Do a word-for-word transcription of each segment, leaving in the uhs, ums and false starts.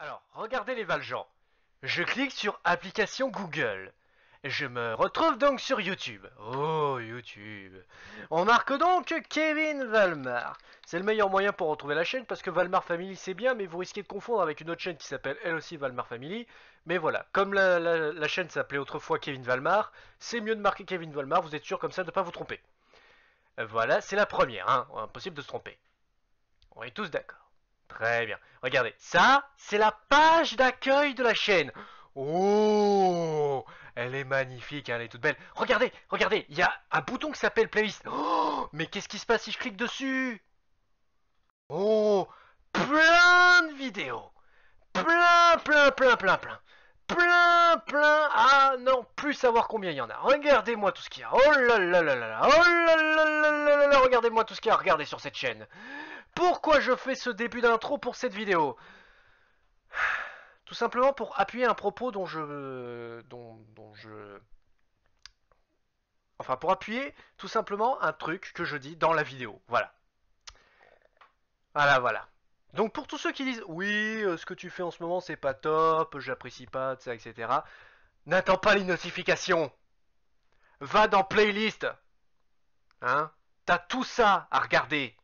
Alors, regardez les Valjean. Je clique sur application Google. Je me retrouve donc sur YouTube. Oh, YouTube. On marque donc Kevin Valmar. C'est le meilleur moyen pour retrouver la chaîne parce que Valmar Family c'est bien, mais vous risquez de confondre avec une autre chaîne qui s'appelle elle aussi Valmar Family. Mais voilà, comme la, la, la chaîne s'appelait autrefois Kevin Valmar, c'est mieux de marquer Kevin Valmar, vous êtes sûr comme ça de ne pas vous tromper. Voilà, c'est la première, hein. Impossible de se tromper. On est tous d'accord. Très bien. Regardez, ça, c'est la page d'accueil de la chaîne. Oh, elle est magnifique, hein, elle est toute belle. Regardez, regardez, il y a un bouton qui s'appelle playlist. Oh, mais qu'est-ce qui se passe si je clique dessus? Oh, plein de vidéos. Plein, plein, plein, plein, plein. Plein, plein. Ah non, plus savoir combien il y en a. Regardez-moi tout ce qu'il y a. Oh là là là là là. Oh là là là là là là. Regardez-moi tout ce qu'il y a à regarder sur cette chaîne. Pourquoi je fais ce début d'intro pour cette vidéo? Tout simplement pour appuyer un propos dont je... dont, dont je... Enfin, pour appuyer tout simplement un truc que je dis dans la vidéo. Voilà. Voilà, voilà. Donc pour tous ceux qui disent oui, euh, ce que tu fais en ce moment c'est pas top, j'apprécie pas, ça, et cetera. N'attends pas les notifications. Va dans playlist. Hein? T'as tout ça à regarder.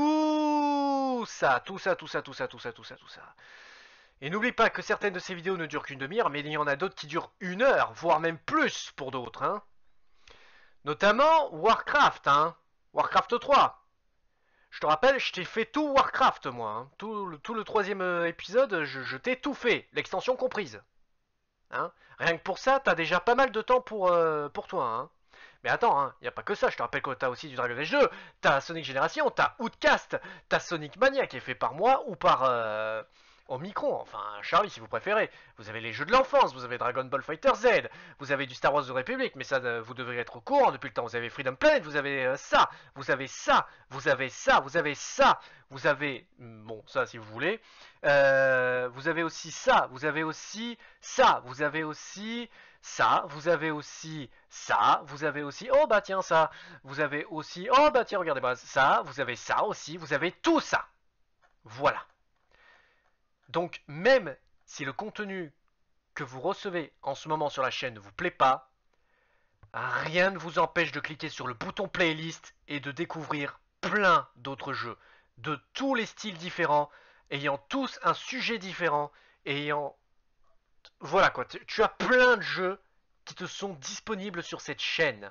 Tout ça, tout ça, tout ça, tout ça, tout ça, tout ça, tout ça. Et n'oublie pas que certaines de ces vidéos ne durent qu'une demi-heure, mais il y en a d'autres qui durent une heure, voire même plus pour d'autres. Hein. Notamment Warcraft, hein. Warcraft trois. Je te rappelle, je t'ai fait tout Warcraft, moi. Hein. Tout, le, tout le troisième épisode, je, je t'ai tout fait, l'extension comprise. Hein. Rien que pour ça, t'as déjà pas mal de temps pour, euh, pour toi. Hein. Mais attends, hein, y a pas que ça, je te rappelle que t'as aussi du Dragon Age deux, t'as Sonic Génération, t'as Outcast, t'as Sonic Mania qui est fait par moi ou par... Euh, Omicron, enfin Charlie si vous préférez. Vous avez les jeux de l'enfance, vous avez Dragon Ball Fighter Z, vous avez du Star Wars de République, mais ça vous devriez être au courant depuis le temps. Vous avez Freedom Planet, vous avez euh, ça, vous avez ça, vous avez ça, vous avez ça, vous avez... Bon, ça si vous voulez. Euh, vous avez aussi ça, vous avez aussi ça, vous avez aussi... Ça, vous avez aussi ça, vous avez aussi, oh bah tiens ça, vous avez aussi, oh bah tiens regardez bah ça, vous avez ça aussi, vous avez tout ça. Voilà. Donc même si le contenu que vous recevez en ce moment sur la chaîne ne vous plaît pas, rien ne vous empêche de cliquer sur le bouton playlist et de découvrir plein d'autres jeux, de tous les styles différents, ayant tous un sujet différent, ayant... Voilà quoi, tu as plein de jeux qui te sont disponibles sur cette chaîne.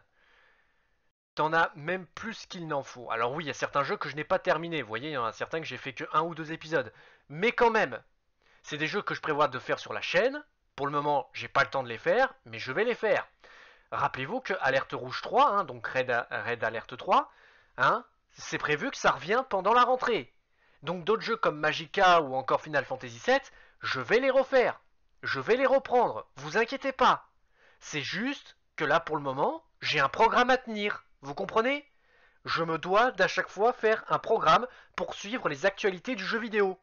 T'en as même plus qu'il n'en faut. Alors oui, il y a certains jeux que je n'ai pas terminés, vous voyez, il y en a certains que j'ai fait que un ou deux épisodes. Mais quand même, c'est des jeux que je prévois de faire sur la chaîne. Pour le moment, j'ai pas le temps de les faire, mais je vais les faire. Rappelez-vous que Alerte Rouge trois, hein, donc Red, Red Alert trois, hein, c'est prévu que ça revient pendant la rentrée. Donc d'autres jeux comme Magica ou encore Final Fantasy sept, je vais les refaire. Je vais les reprendre, vous inquiétez pas. C'est juste que là, pour le moment, j'ai un programme à tenir. Vous comprenez? Je me dois d'à chaque fois faire un programme pour suivre les actualités du jeu vidéo.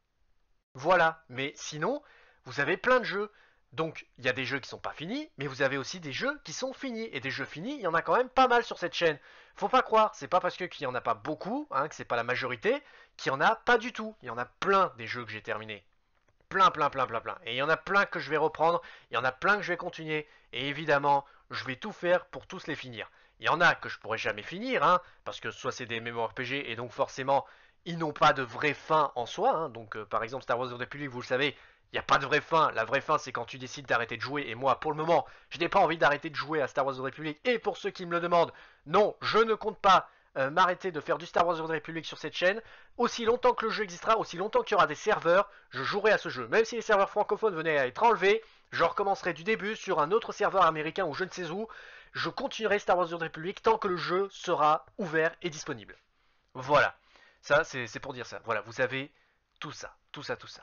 Voilà, mais sinon, vous avez plein de jeux. Donc, il y a des jeux qui sont pas finis, mais vous avez aussi des jeux qui sont finis. Et des jeux finis, il y en a quand même pas mal sur cette chaîne. Faut pas croire, c'est pas parce qu'il y en a pas beaucoup, hein, que c'est pas la majorité, qu'il y en a pas du tout. Il y en a plein des jeux que j'ai terminés. Plein, plein, plein, plein, plein. Et il y en a plein que je vais reprendre, il y en a plein que je vais continuer. Et évidemment, je vais tout faire pour tous les finir. Il y en a que je pourrais jamais finir, hein, parce que soit c'est des MMORPG, et donc forcément, ils n'ont pas de vraie fin en soi. Hein. Donc, euh, par exemple, Star Wars The Republic, vous le savez, il n'y a pas de vraie fin. La vraie fin, c'est quand tu décides d'arrêter de jouer. Et moi, pour le moment, je n'ai pas envie d'arrêter de jouer à Star Wars The Republic. Et pour ceux qui me le demandent, non, je ne compte pas euh, m'arrêter de faire du Star Wars The Republic sur cette chaîne. Aussi longtemps que le jeu existera, aussi longtemps qu'il y aura des serveurs, je jouerai à ce jeu. Même si les serveurs francophones venaient à être enlevés, je recommencerai du début sur un autre serveur américain ou je ne sais où. Je continuerai Star Wars The Republic tant que le jeu sera ouvert et disponible. Voilà. Ça, c'est pour dire ça. Voilà, vous avez tout ça, tout ça, tout ça.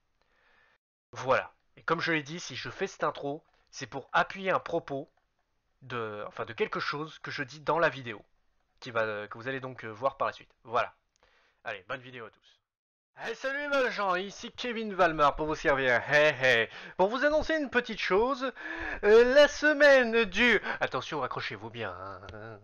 Voilà. Et comme je l'ai dit, si je fais cette intro, c'est pour appuyer un propos de, enfin, de quelque chose que je dis dans la vidéo, qui va, que vous allez donc voir par la suite. Voilà. Allez, bonne vidéo à tous. Hey, salut les gens, ici Kevin Valmar pour vous servir. Hey, hey. Pour vous annoncer une petite chose, euh, la semaine du... Attention, accrochez-vous bien. Hein.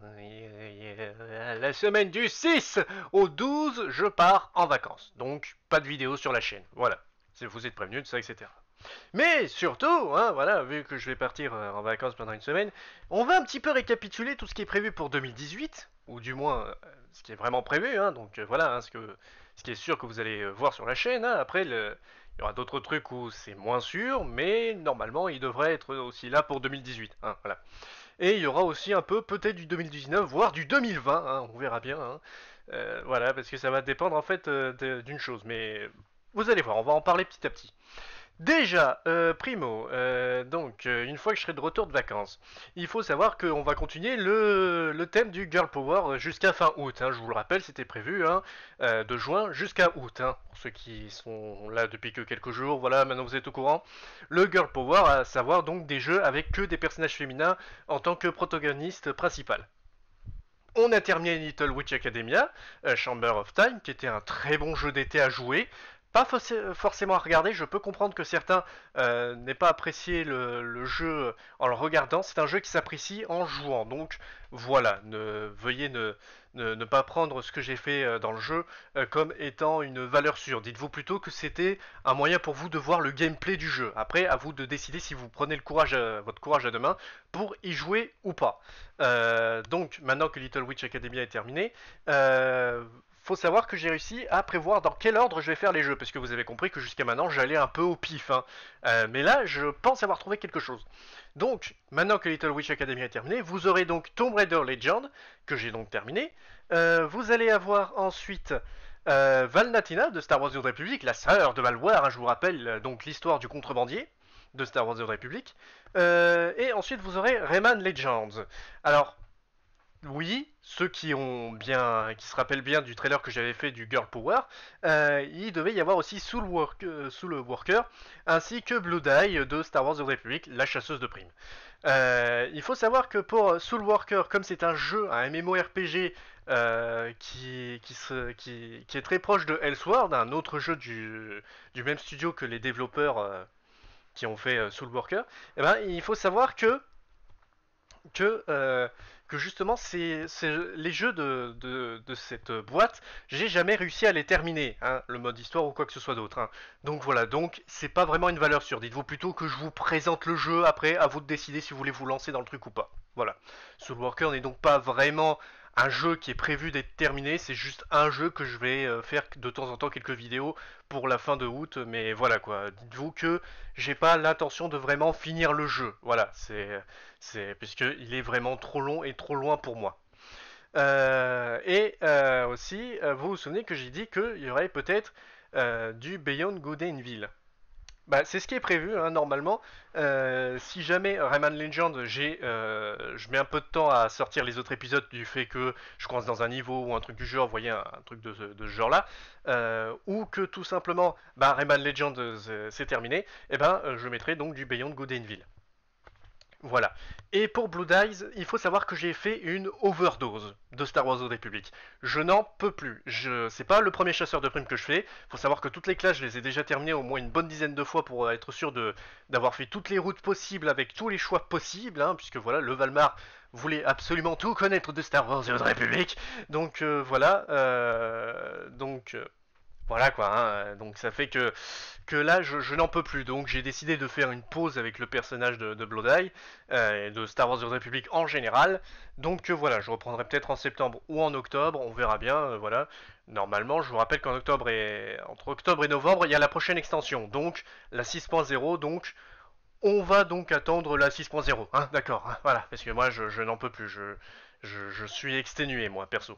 La semaine du six au douze, je pars en vacances. Donc, pas de vidéo sur la chaîne. Voilà. Vous êtes prévenus de ça, et cetera. Mais surtout, hein, voilà, vu que je vais partir euh, en vacances pendant une semaine, on va un petit peu récapituler tout ce qui est prévu pour deux mille dix-huit, ou du moins euh, ce qui est vraiment prévu, hein, donc euh, voilà, hein, ce, que, ce qui est sûr que vous allez euh, voir sur la chaîne. Hein. Après, le, il y aura d'autres trucs où c'est moins sûr, mais normalement, il devrait être aussi là pour deux mille dix-huit. Hein, voilà. Et il y aura aussi un peu peut-être du deux mille dix-neuf, voire du deux mille vingt, hein, on verra bien. Hein. Euh, voilà, parce que ça va dépendre en fait euh, d'une chose, mais vous allez voir, on va en parler petit à petit. Déjà, euh, primo, euh, donc euh, une fois que je serai de retour de vacances, il faut savoir qu'on va continuer le, le thème du Girl Power jusqu'à fin août. Hein, je vous le rappelle, c'était prévu hein, euh, de juin jusqu'à août. Hein, pour ceux qui sont là depuis que quelques jours, voilà, maintenant vous êtes au courant. Le Girl Power, à savoir donc des jeux avec que des personnages féminins en tant que protagonistes principal. On a terminé Little Witch Academia, euh, Chamber of Time, qui était un très bon jeu d'été à jouer. Pas forcément à regarder, je peux comprendre que certains euh, n'aient pas apprécié le, le jeu en le regardant. C'est un jeu qui s'apprécie en jouant. Donc voilà, ne, veuillez ne, ne, ne pas prendre ce que j'ai fait euh, dans le jeu euh, comme étant une valeur sûre. Dites-vous plutôt que c'était un moyen pour vous de voir le gameplay du jeu. Après, à vous de décider si vous prenez le courage à, votre courage à deux mains pour y jouer ou pas. Euh, donc maintenant que Little Witch Academia est terminé, euh, faut savoir que j'ai réussi à prévoir dans quel ordre je vais faire les jeux, parce que vous avez compris que jusqu'à maintenant j'allais un peu au pif, hein. euh, mais là je pense avoir trouvé quelque chose. Donc maintenant que Little Witch Academy est terminé, vous aurez donc Tomb Raider Legend, que j'ai donc terminé, euh, vous allez avoir ensuite euh, Valnatina de Star Wars The Old Republic, la sœur de Valwar, hein, je vous rappelle donc l'histoire du contrebandier de Star Wars The Old Republic, euh, et ensuite vous aurez Rayman Legends. Alors, oui, ceux qui ont bien, qui se rappellent bien du trailer que j'avais fait du Girl Power, euh, il devait y avoir aussi Soul, Work, euh, Soul Worker, ainsi que Blood Eye de Star Wars The Republic, la chasseuse de primes. Euh, il faut savoir que pour Soul Worker, comme c'est un jeu, un MMORPG euh, qui, qui, se, qui, qui est très proche de Elsword, un autre jeu du, du même studio que les développeurs euh, qui ont fait euh, Soul Worker, eh ben, il faut savoir que que, euh, que justement c'est les jeux de, de, de cette boîte, j'ai jamais réussi à les terminer, hein, le mode histoire ou quoi que ce soit d'autre. Hein. Donc voilà, donc c'est pas vraiment une valeur sûre. Dites-vous plutôt que je vous présente le jeu, après à vous de décider si vous voulez vous lancer dans le truc ou pas. Voilà. Soul Worker n'est donc pas vraiment un jeu qui est prévu d'être terminé, c'est juste un jeu que je vais euh, faire de temps en temps quelques vidéos pour la fin de août, mais voilà quoi. Dites-vous que j'ai pas l'intention de vraiment finir le jeu. Voilà, c'est c'est puisqu'il est vraiment trop long et trop loin pour moi. Euh, et euh, aussi, euh, vous vous souvenez que j'ai dit qu'il y aurait peut-être euh, du Beyond Good and Evil. Bah, c'est ce qui est prévu hein, normalement. Euh, si jamais Rayman Legend, j'ai, euh, je mets un peu de temps à sortir les autres épisodes du fait que je commence dans un niveau ou un truc du genre, vous voyez, un, un truc de, de ce genre-là, euh, ou que tout simplement, bah, Rayman Legend euh, c'est terminé, et eh ben euh, je mettrai donc du Beyond Good and Evil. Voilà. Et pour Blue Eyes, il faut savoir que j'ai fait une overdose de Star Wars Old Republic. Je n'en peux plus. Je... C'est pas le premier chasseur de primes que je fais. Il faut savoir que toutes les classes, je les ai déjà terminées au moins une bonne dizaine de fois pour être sûr de d'avoir fait toutes les routes possibles avec tous les choix possibles, hein, puisque voilà, le Valmar voulait absolument tout connaître de Star Wars Old Republic. Donc euh, voilà. Euh... Donc. Euh... Voilà quoi, hein. Donc ça fait que, que là je, je n'en peux plus, donc j'ai décidé de faire une pause avec le personnage de, de Blood Eye, euh, et de Star Wars The Republic en général, donc euh, voilà, je reprendrai peut-être en septembre ou en octobre, on verra bien, euh, voilà. Normalement, je vous rappelle qu'en octobre et entre octobre et novembre, il y a la prochaine extension, donc la six point zéro, donc on va donc attendre la six point zéro, hein, d'accord, hein, voilà, parce que moi je, je n'en peux plus, je, je, je suis exténué moi, perso.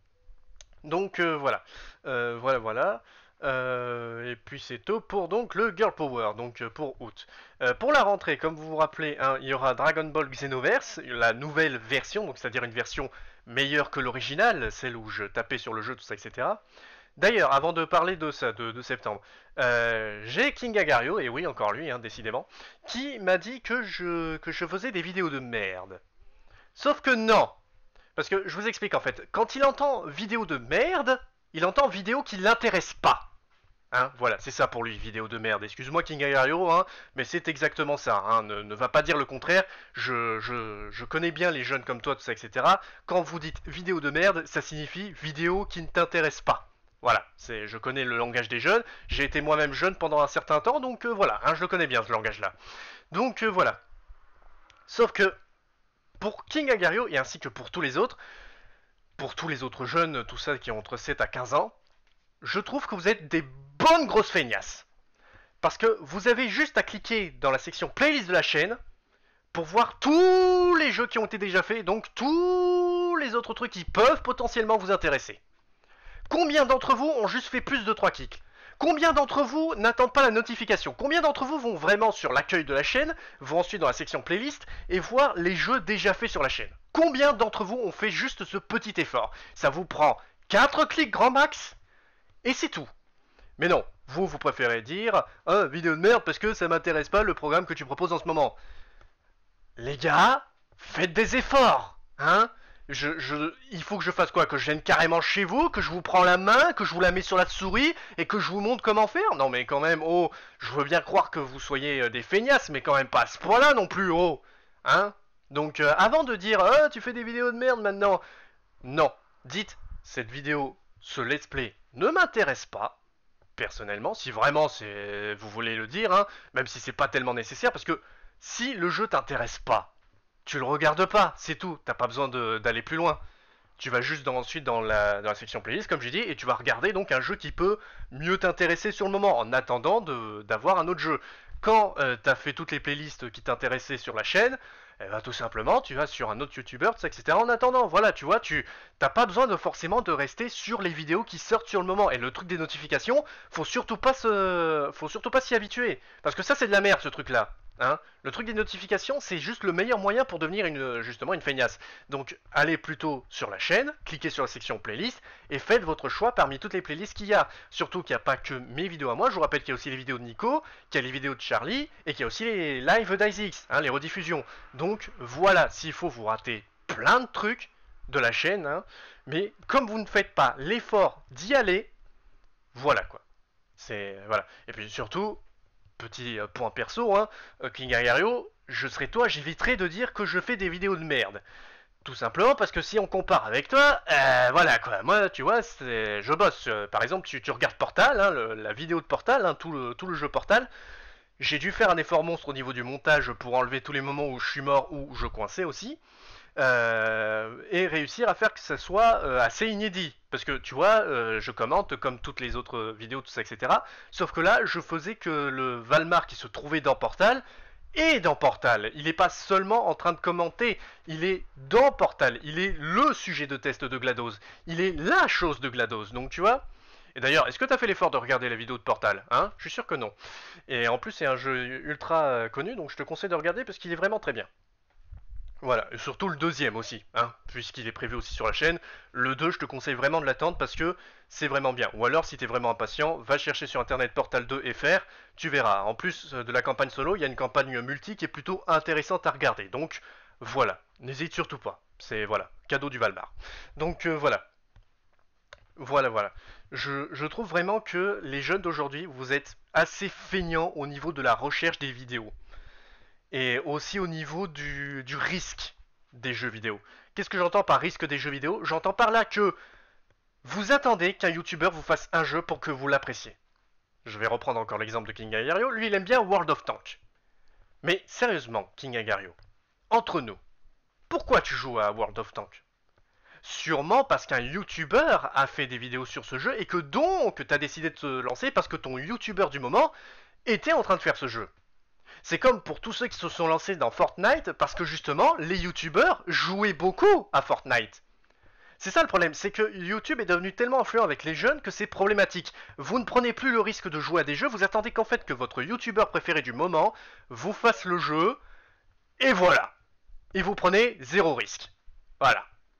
Donc euh, voilà, euh, voilà, voilà. Euh, et puis c'est tout pour donc le Girl Power, donc euh, pour août. Euh, pour la rentrée, comme vous vous rappelez, hein, il y aura Dragon Ball Xenoverse, la nouvelle version, donc c'est-à-dire une version meilleure que l'original, celle où je tapais sur le jeu, tout ça, et cetera. D'ailleurs, avant de parler de ça, de, de septembre, euh, j'ai King Agario, et oui, encore lui, hein, décidément, qui m'a dit que je, que je faisais des vidéos de merde. Sauf que non. Parce que je vous explique en fait, quand il entend vidéo de merde, il entend vidéo qui l'intéresse pas. Hein, voilà, c'est ça pour lui, vidéo de merde. Excuse-moi King Agario, hein, mais c'est exactement ça. Hein, ne, ne va pas dire le contraire. Je, je, je connais bien les jeunes comme toi, tout ça, et cetera. Quand vous dites vidéo de merde, ça signifie vidéo qui ne t'intéresse pas. Voilà, c'est, je connais le langage des jeunes, j'ai été moi-même jeune pendant un certain temps, donc euh, voilà, hein, je le connais bien ce langage-là. Donc euh, voilà. Sauf que pour King Agario, et ainsi que pour tous les autres, pour tous les autres jeunes, tout ça qui ont entre sept à quinze ans, je trouve que vous êtes des bonnes grosses feignasses. Parce que vous avez juste à cliquer dans la section playlist de la chaîne pour voir tous les jeux qui ont été déjà faits, donc tous les autres trucs qui peuvent potentiellement vous intéresser. Combien d'entre vous ont juste fait plus de trois clics? Combien d'entre vous n'attendent pas la notification? Combien d'entre vous vont vraiment sur l'accueil de la chaîne, vont ensuite dans la section playlist et voir les jeux déjà faits sur la chaîne? Combien d'entre vous ont fait juste ce petit effort? Ça vous prend quatre clics grand max et c'est tout. Mais non, vous, vous préférez dire « Ah, vidéo de merde parce que ça m'intéresse pas le programme que tu proposes en ce moment. » Les gars, faites des efforts, hein? Je, je, il faut que je fasse quoi? Que je vienne carrément chez vous? Que je vous prends la main? Que je vous la mets sur la souris? Et que je vous montre comment faire? Non mais quand même, oh, je veux bien croire que vous soyez des feignasses, mais quand même pas à ce point-là non plus, oh. Hein? Donc euh, avant de dire « Ah, tu fais des vidéos de merde maintenant », non, dites « Cette vidéo, ce let's play, ne m'intéresse pas. » Personnellement, si vraiment c'est vous voulez le dire, hein, même si c'est pas tellement nécessaire, parce que si le jeu t'intéresse pas, tu le regardes pas, c'est tout, t'as pas besoin d'aller plus loin. Tu vas juste dans, ensuite dans la, dans la section playlist, comme j'ai dit, et tu vas regarder donc un jeu qui peut mieux t'intéresser sur le moment, en attendant d'avoir un autre jeu. Quand euh, t'as fait toutes les playlists qui t'intéressaient sur la chaîne, eh ben, tout simplement, tu vas sur un autre youtubeur, et cetera. En attendant, voilà, tu vois, tu t'as pas besoin de forcément de rester sur les vidéos qui sortent sur le moment. Et le truc des notifications, faut surtout pas se, faut surtout pas s'y habituer, parce que ça c'est de la merde ce truc-là. Hein, le truc des notifications, c'est juste le meilleur moyen pour devenir une, justement une feignasse. Donc allez plutôt sur la chaîne, cliquez sur la section playlist et faites votre choix parmi toutes les playlists qu'il y a. Surtout qu'il n'y a pas que mes vidéos à moi, je vous rappelle qu'il y a aussi les vidéos de Nico, qu'il y a les vidéos de Charlie et qu'il y a aussi les lives d'Isaac, hein, les rediffusions. Donc voilà, s'il faut vous rater plein de trucs de la chaîne, hein, mais comme vous ne faites pas l'effort d'y aller, voilà quoi. C'est voilà. Et puis surtout, petit euh, point perso, hein, euh, King Agario, je serais toi, j'éviterais de dire que je fais des vidéos de merde. Tout simplement parce que si on compare avec toi, euh, voilà quoi, moi tu vois, je bosse. Euh, par exemple, tu, tu regardes Portal, hein, le, la vidéo de Portal, hein, tout, le, tout le jeu Portal. J'ai dû faire un effort monstre au niveau du montage pour enlever tous les moments où je suis mort ou où je coinçais aussi. Euh, et réussir à faire que ça soit euh, assez inédit. Parce que tu vois, euh, je commente comme toutes les autres vidéos, tout ça, et cetera. Sauf que là, je faisais que le Valmar qui se trouvait dans Portal est dans Portal. Il n'est pas seulement en train de commenter, il est dans Portal. Il est le sujet de test de GLaDOS. Il est la chose de GLaDOS. Donc tu vois. Et d'ailleurs, est-ce que tu as fait l'effort de regarder la vidéo de Portal, hein? Je suis sûr que non. Et en plus, c'est un jeu ultra connu, donc je te conseille de regarder parce qu'il est vraiment très bien. Voilà, et surtout le deuxième aussi, hein, puisqu'il est prévu aussi sur la chaîne. Le deux, je te conseille vraiment de l'attendre parce que c'est vraiment bien. Ou alors, si t'es vraiment impatient, va chercher sur internet Portal deux F R, tu verras. En plus de la campagne solo, il y a une campagne multi qui est plutôt intéressante à regarder. Donc, voilà, n'hésite surtout pas. C'est, voilà, cadeau du Valmar. Donc, euh, voilà. Voilà, voilà. Je, je trouve vraiment que les jeunes d'aujourd'hui, vous êtes assez feignants au niveau de la recherche des vidéos. Et aussi au niveau du, du risque des jeux vidéo. Qu'est-ce que j'entends par risque des jeux vidéo? J'entends par là que vous attendez qu'un youtubeur vous fasse un jeu pour que vous l'appréciez. Je vais reprendre encore l'exemple de King Agario. Lui, il aime bien World of Tanks. Mais sérieusement, King Agario, entre nous, pourquoi tu joues à World of Tanks? Sûrement parce qu'un youtubeur a fait des vidéos sur ce jeu et que donc tu as décidé de te lancer parce que ton youtubeur du moment était en train de faire ce jeu. C'est comme pour tous ceux qui se sont lancés dans Fortnite parce que justement les youtubeurs jouaient beaucoup à Fortnite. C'est ça le problème, c'est que YouTube est devenu tellement influent avec les jeunes que c'est problématique. Vous ne prenez plus le risque de jouer à des jeux, vous attendez qu'en fait que votre youtubeur préféré du moment vous fasse le jeu, et voilà. Et vous prenez zéro risque. Voilà.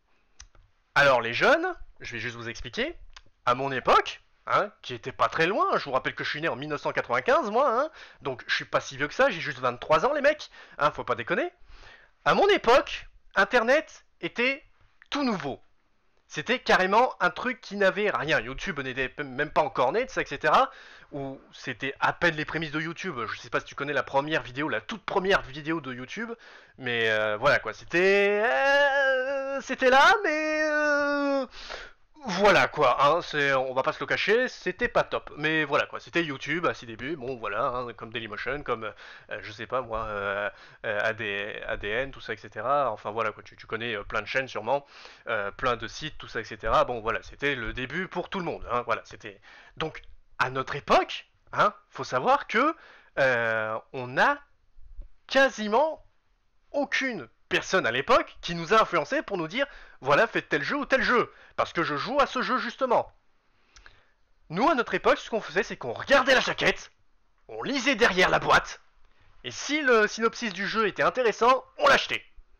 Alors les jeunes, je vais juste vous expliquer, à mon époque, hein, qui était pas très loin, je vous rappelle que je suis né en mille neuf cent quatre-vingt-quinze moi, hein, donc je suis pas si vieux que ça, j'ai juste vingt-trois ans les mecs, hein, faut pas déconner. À mon époque, Internet était tout nouveau. C'était carrément un truc qui n'avait rien. YouTube n'était même pas encore né, ça, et cetera. Ou c'était à peine les prémices de YouTube. Je sais pas si tu connais la première vidéo, la toute première vidéo de YouTube. Mais euh, voilà quoi, c'était... Euh, c'était là, mais... Euh, Voilà quoi, hein, c'est, on va pas se le cacher, c'était pas top. Mais voilà quoi, c'était YouTube à ses débuts, bon voilà, hein, comme Dailymotion, comme, euh, je sais pas moi, euh, euh, A D, A D N, tout ça, et cetera. Enfin voilà quoi, tu, tu connais euh, plein de chaînes sûrement, euh, plein de sites, tout ça, et cetera. Bon voilà, c'était le début pour tout le monde, hein, voilà, c'était... Donc, à notre époque, hein, faut savoir que euh, on a quasiment aucune personne à l'époque qui nous a influencé pour nous dire voilà, faites tel jeu ou tel jeu. Parce que je joue à ce jeu justement. Nous, à notre époque, ce qu'on faisait, c'est qu'on regardait la jaquette, on lisait derrière la boîte, et si le synopsis du jeu était intéressant, on l'achetait.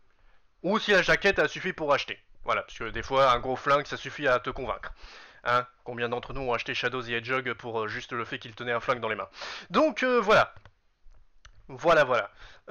Ou si la jaquette a suffi pour acheter. Voilà, parce que des fois, un gros flingue, ça suffit à te convaincre. Hein, combien d'entre nous ont acheté Shadow the Hedgehog pour euh, juste le fait qu'il tenait un flingue dans les mains. Donc euh, voilà, voilà, voilà.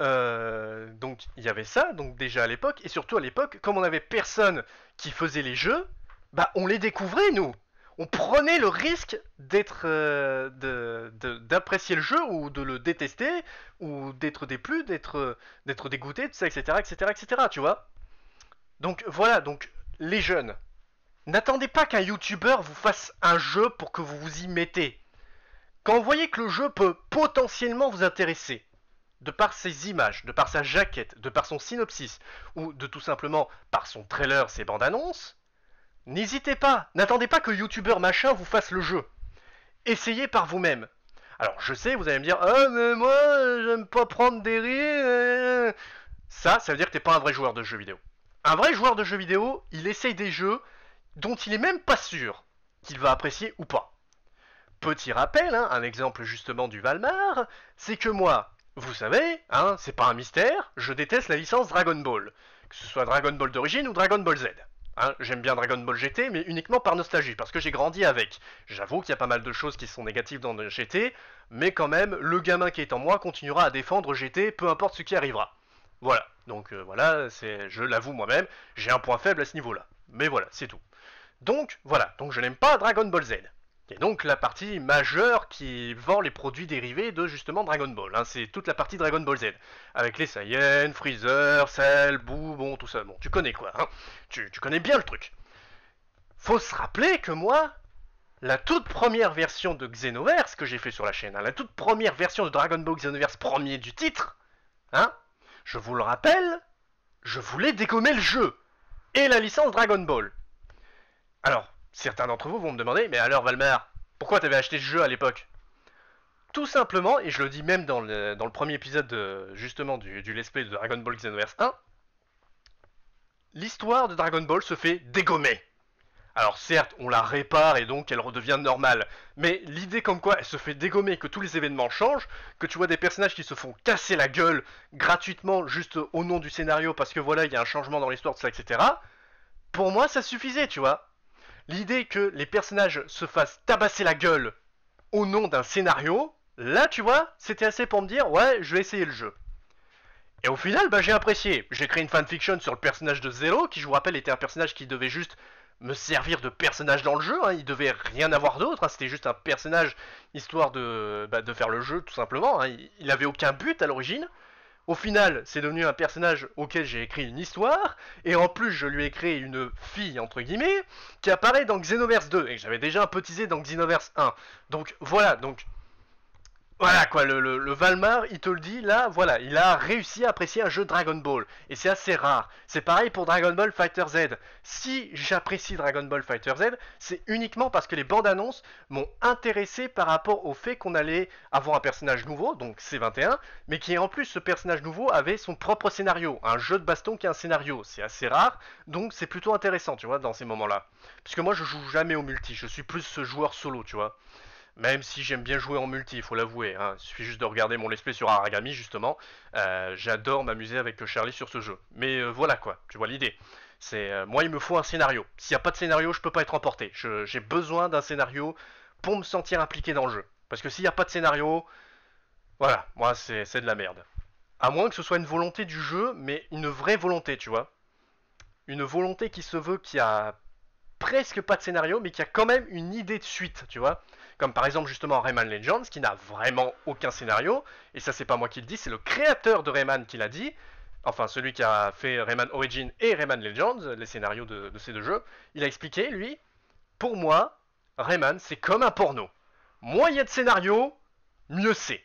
Euh, donc il y avait ça, donc déjà à l'époque, et surtout à l'époque, comme on avait personne qui faisait les jeux, bah on les découvrait nous. On prenait le risque d'être, euh, de- de- d'apprécier le jeu ou de le détester ou d'être déplu, d'être, d'être dégoûté, tout ça, et cetera, et cetera, et cetera. Tu vois. Donc voilà, donc les jeunes, n'attendez pas qu'un YouTuber vous fasse un jeu pour que vous vous y mettez. Quand vous voyez que le jeu peut potentiellement vous intéresser, de par ses images, de par sa jaquette, de par son synopsis, ou de tout simplement par son trailer, ses bandes annonces, n'hésitez pas, n'attendez pas que YouTuber machin vous fasse le jeu. Essayez par vous-même. Alors je sais, vous allez me dire, ah mais moi j'aime pas prendre des risques. Ça, ça veut dire que t'es pas un vrai joueur de jeux vidéo. Un vrai joueur de jeux vidéo, il essaye des jeux dont il est même pas sûr qu'il va apprécier ou pas. Petit rappel, hein, un exemple justement du Valmar, c'est que moi, vous savez, hein, c'est pas un mystère, je déteste la licence Dragon Ball. Que ce soit Dragon Ball d'origine ou Dragon Ball Z. Hein, j'aime bien Dragon Ball G T, mais uniquement par nostalgie, parce que j'ai grandi avec. J'avoue qu'il y a pas mal de choses qui sont négatives dans le G T, mais quand même, le gamin qui est en moi continuera à défendre G T, peu importe ce qui arrivera. Voilà, donc euh, voilà, c'est, je l'avoue moi-même, j'ai un point faible à ce niveau-là. Mais voilà, c'est tout. Donc voilà, donc je n'aime pas Dragon Ball Z. Et donc la partie majeure qui vend les produits dérivés de justement Dragon Ball. Hein, c'est toute la partie Dragon Ball Z. Avec les Saiyan, Freezer, Cell, Boo, bon tout ça. Bon, tu connais quoi, hein, tu, tu connais bien le truc. Faut se rappeler que moi, la toute première version de Xenoverse que j'ai fait sur la chaîne, hein, la toute première version de Dragon Ball Xenoverse premier du titre, hein, je vous le rappelle, je voulais dégommer le jeu et la licence Dragon Ball. Alors, certains d'entre vous vont me demander, mais alors Valmar, pourquoi t'avais acheté ce jeu à l'époque? Tout simplement, et je le dis même dans le, dans le premier épisode de, justement du, du let's play de Dragon Ball Xenoverse un, l'histoire de Dragon Ball se fait dégommer. Alors certes, on la répare et donc elle redevient normale, mais l'idée comme quoi elle se fait dégommer, que tous les événements changent, que tu vois des personnages qui se font casser la gueule gratuitement juste au nom du scénario parce que voilà, il y a un changement dans l'histoire, tout ça, et cetera. Pour moi, ça suffisait, tu vois. L'idée que les personnages se fassent tabasser la gueule au nom d'un scénario, là, tu vois, c'était assez pour me dire, ouais, je vais essayer le jeu. Et au final, bah, j'ai apprécié. J'ai créé une fanfiction sur le personnage de Zero, qui, je vous rappelle, était un personnage qui devait juste me servir de personnage dans le jeu. Hein. Il devait rien avoir d'autre. Hein. C'était juste un personnage histoire de, bah, de faire le jeu, tout simplement. Hein. Il avait aucun but à l'origine. Au final, c'est devenu un personnage auquel j'ai écrit une histoire, et en plus, je lui ai créé une fille, entre guillemets, qui apparaît dans Xenoverse deux, et que j'avais déjà un peu teasé dans Xenoverse un. Donc voilà, donc voilà quoi, le, le, le Valmar, il te le dit, là, voilà, il a réussi à apprécier un jeu Dragon Ball. Et c'est assez rare. C'est pareil pour Dragon Ball Fighter Z. Si j'apprécie Dragon Ball Fighter Z, c'est uniquement parce que les bandes annonces m'ont intéressé par rapport au fait qu'on allait avoir un personnage nouveau, donc C vingt et un, mais qui en plus, ce personnage nouveau avait son propre scénario. Un jeu de baston qui a un scénario. C'est assez rare, donc c'est plutôt intéressant, tu vois, dans ces moments-là. Puisque moi, je joue jamais au multi, je suis plus ce joueur solo, tu vois. Même si j'aime bien jouer en multi, il faut l'avouer. Hein. Il suffit juste de regarder mon let's play sur Aragami, justement. Euh, J'adore m'amuser avec Charlie sur ce jeu. Mais euh, voilà quoi, tu vois l'idée. C'est euh, moi, il me faut un scénario. S'il n'y a pas de scénario, je peux pas être emporté. J'ai besoin d'un scénario pour me sentir impliqué dans le jeu. Parce que s'il n'y a pas de scénario, voilà, moi c'est de la merde. À moins que ce soit une volonté du jeu, mais une vraie volonté, tu vois. Une volonté qui se veut, qui a presque pas de scénario, mais qui a quand même une idée de suite, tu vois. Comme par exemple justement Rayman Legends, qui n'a vraiment aucun scénario, et ça c'est pas moi qui le dis, c'est le créateur de Rayman qui l'a dit, enfin celui qui a fait Rayman Origin et Rayman Legends, les scénarios de, de ces deux jeux, il a expliqué, lui, Pour moi, Rayman, c'est comme un porno. Moins il y a de scénario, mieux c'est.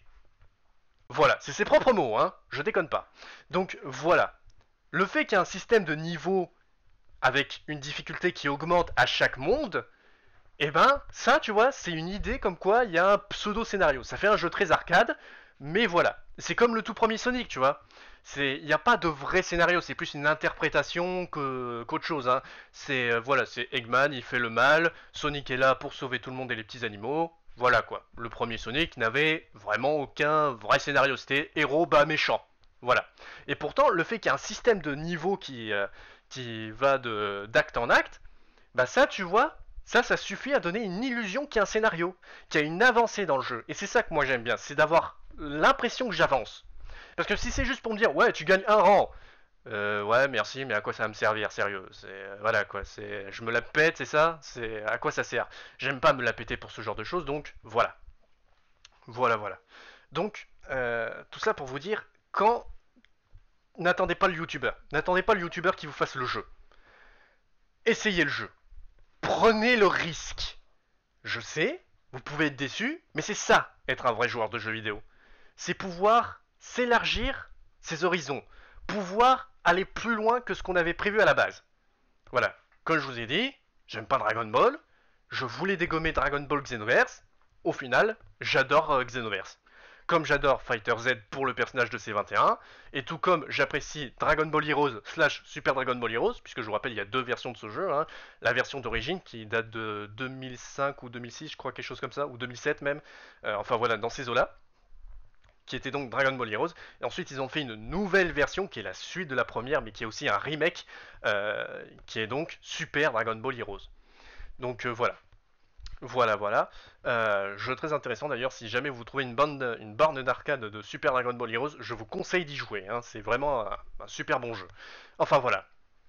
Voilà, c'est ses propres mots, hein, je déconne pas. Donc voilà, le fait qu'il y ait un système de niveau avec une difficulté qui augmente à chaque monde, eh ben, ça, tu vois, c'est une idée comme quoi il y a un pseudo-scénario. Ça fait un jeu très arcade, mais voilà. C'est comme le tout premier Sonic, tu vois. Il n'y a pas de vrai scénario, c'est plus une interprétation que- qu'autre chose. Hein. C'est euh, voilà, c'est Eggman, il fait le mal, Sonic est là pour sauver tout le monde et les petits animaux. Voilà quoi. Le premier Sonic n'avait vraiment aucun vrai scénario. C'était héros bas méchant. Voilà. Et pourtant, le fait qu'il y ait un système de niveau qui, euh, qui va de d'acte en acte, bah ça, tu vois, ça, ça suffit à donner une illusion qu'il y a un scénario, qu'il y a une avancée dans le jeu. Et c'est ça que moi j'aime bien, c'est d'avoir l'impression que j'avance. Parce que si c'est juste pour me dire, ouais, tu gagnes un rang, euh, ouais, merci, mais à quoi ça va me servir, sérieux. C'est euh, voilà quoi, c'est, je me la pète, c'est ça. C'est à quoi ça sert. J'aime pas me la péter pour ce genre de choses, donc voilà, voilà, voilà. Donc euh, tout ça pour vous dire, quand n'attendez pas le youtubeur, n'attendez pas le youtubeur qui vous fasse le jeu. Essayez le jeu, prenez le risque. Je sais, vous pouvez être déçu, mais c'est ça, être un vrai joueur de jeux vidéo. C'est pouvoir s'élargir ses horizons, pouvoir aller plus loin que ce qu'on avait prévu à la base. Voilà, comme je vous ai dit, j'aime pas Dragon Ball, je voulais dégommer Dragon Ball Xenoverse, au final, j'adore euh, Xenoverse. Comme j'adore Fighter Z pour le personnage de C vingt et un, et tout comme j'apprécie Dragon Ball Heroes slash Super Dragon Ball Heroes, puisque je vous rappelle, il y a deux versions de ce jeu, hein. La version d'origine qui date de deux mille cinq ou deux mille six, je crois, quelque chose comme ça, ou deux mille sept même, euh, enfin voilà, dans ces eaux-là, qui était donc Dragon Ball Heroes. Et ensuite, ils ont fait une nouvelle version qui est la suite de la première, mais qui est aussi un remake, euh, qui est donc Super Dragon Ball Heroes. Donc euh, voilà. Voilà, voilà. Euh, jeu très intéressant d'ailleurs. Si jamais vous trouvez une, bande, une borne d'arcade de Super Dragon Ball Heroes, je vous conseille d'y jouer. Hein. C'est vraiment un, un super bon jeu. Enfin voilà.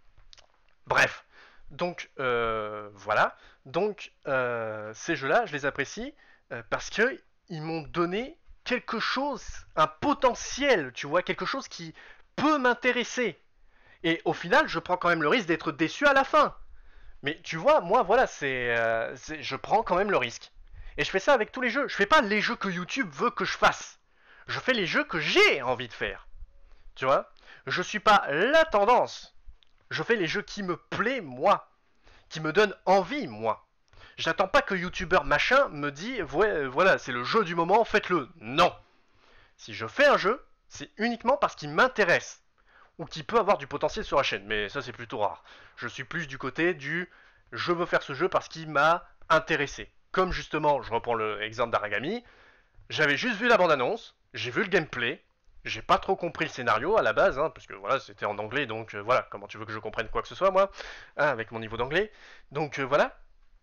Bref. Donc euh, voilà. Donc euh, ces jeux-là, je les apprécie euh, parce que ils m'ont donné quelque chose, un potentiel, tu vois, quelque chose qui peut m'intéresser. Et au final, je prends quand même le risque d'être déçu à la fin. Mais tu vois, moi, voilà, c'est, euh, c'est- je prends quand même le risque. Et je fais ça avec tous les jeux. Je fais pas les jeux que YouTube veut que je fasse. Je fais les jeux que j'ai envie de faire. Tu vois? Je suis pas la tendance. Je fais les jeux qui me plaisent, moi. Qui me donnent envie, moi. J'attends pas que YouTuber machin me dit, ouais, voilà, c'est le jeu du moment, faites-le. Non. Si je fais un jeu, c'est uniquement parce qu'il m'intéresse. Ou qu'il peut avoir du potentiel sur la chaîne. Mais ça, c'est plutôt rare. Je suis plus du côté du je veux faire ce jeu parce qu'il m'a intéressé. Comme justement, je reprends l'exemple d'Aragami, j'avais juste vu la bande-annonce, j'ai vu le gameplay, j'ai pas trop compris le scénario à la base, hein, parce que voilà, c'était en anglais, donc euh, voilà, comment tu veux que je comprenne quoi que ce soit, moi, hein, avec mon niveau d'anglais. Donc euh, voilà.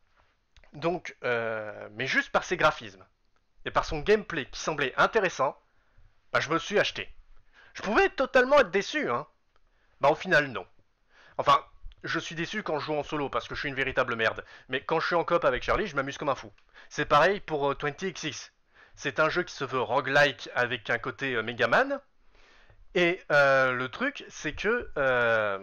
Donc, euh, mais juste par ses graphismes et par son gameplay qui semblait intéressant, bah, je me suis acheté. Je pouvais totalement être déçu, hein. Bah au final, non. Enfin, je suis déçu quand je joue en solo parce que je suis une véritable merde. Mais quand je suis en coop avec Charlie, je m'amuse comme un fou. C'est pareil pour euh, vingt X X. C'est un jeu qui se veut roguelike avec un côté euh, Megaman. Et euh, le truc, c'est que euh,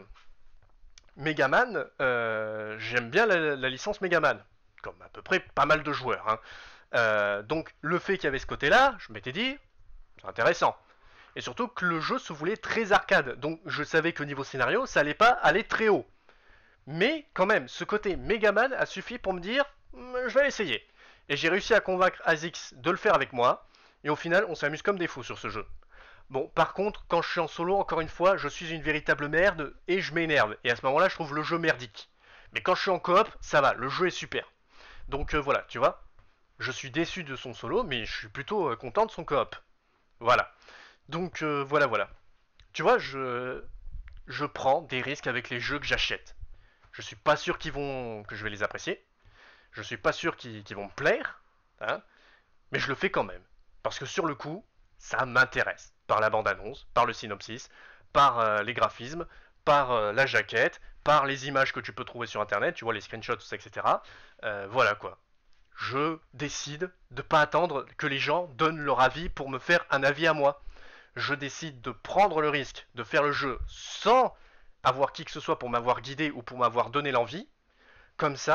Megaman, euh, j'aime bien la, la licence Megaman. Comme à peu près pas mal de joueurs. Hein. Euh, donc le fait qu'il y avait ce côté-là, je m'étais dit, c'est intéressant. Et surtout que le jeu se voulait très arcade. Donc je savais que niveau scénario, ça allait pas aller très haut. Mais quand même, ce côté Megaman a suffi pour me dire, je vais l'essayer. Et j'ai réussi à convaincre Azix de le faire avec moi. Et au final, on s'amuse comme des fous sur ce jeu. Bon, par contre, quand je suis en solo, encore une fois, je suis une véritable merde et je m'énerve. Et à ce moment-là, je trouve le jeu merdique. Mais quand je suis en coop, ça va, le jeu est super. Donc euh, voilà, tu vois, je suis déçu de son solo, mais je suis plutôt euh, content de son coop. Voilà. Donc euh, voilà, voilà. Tu vois, je, je prends des risques avec les jeux que j'achète. Je suis pas sûr qu'ils vont, que je vais les apprécier. Je suis pas sûr qu'ils qu'ils vont me plaire, hein, mais je le fais quand même. Parce que sur le coup, ça m'intéresse. Par la bande-annonce, par le synopsis, par euh, les graphismes, par euh, la jaquette, par les images que tu peux trouver sur internet, tu vois, les screenshots, tout ça, et cetera. Euh, voilà quoi. Je décide de pas attendre que les gens donnent leur avis pour me faire un avis à moi. Je décide de prendre le risque de faire le jeu sans avoir qui que ce soit pour m'avoir guidé ou pour m'avoir donné l'envie. Comme ça,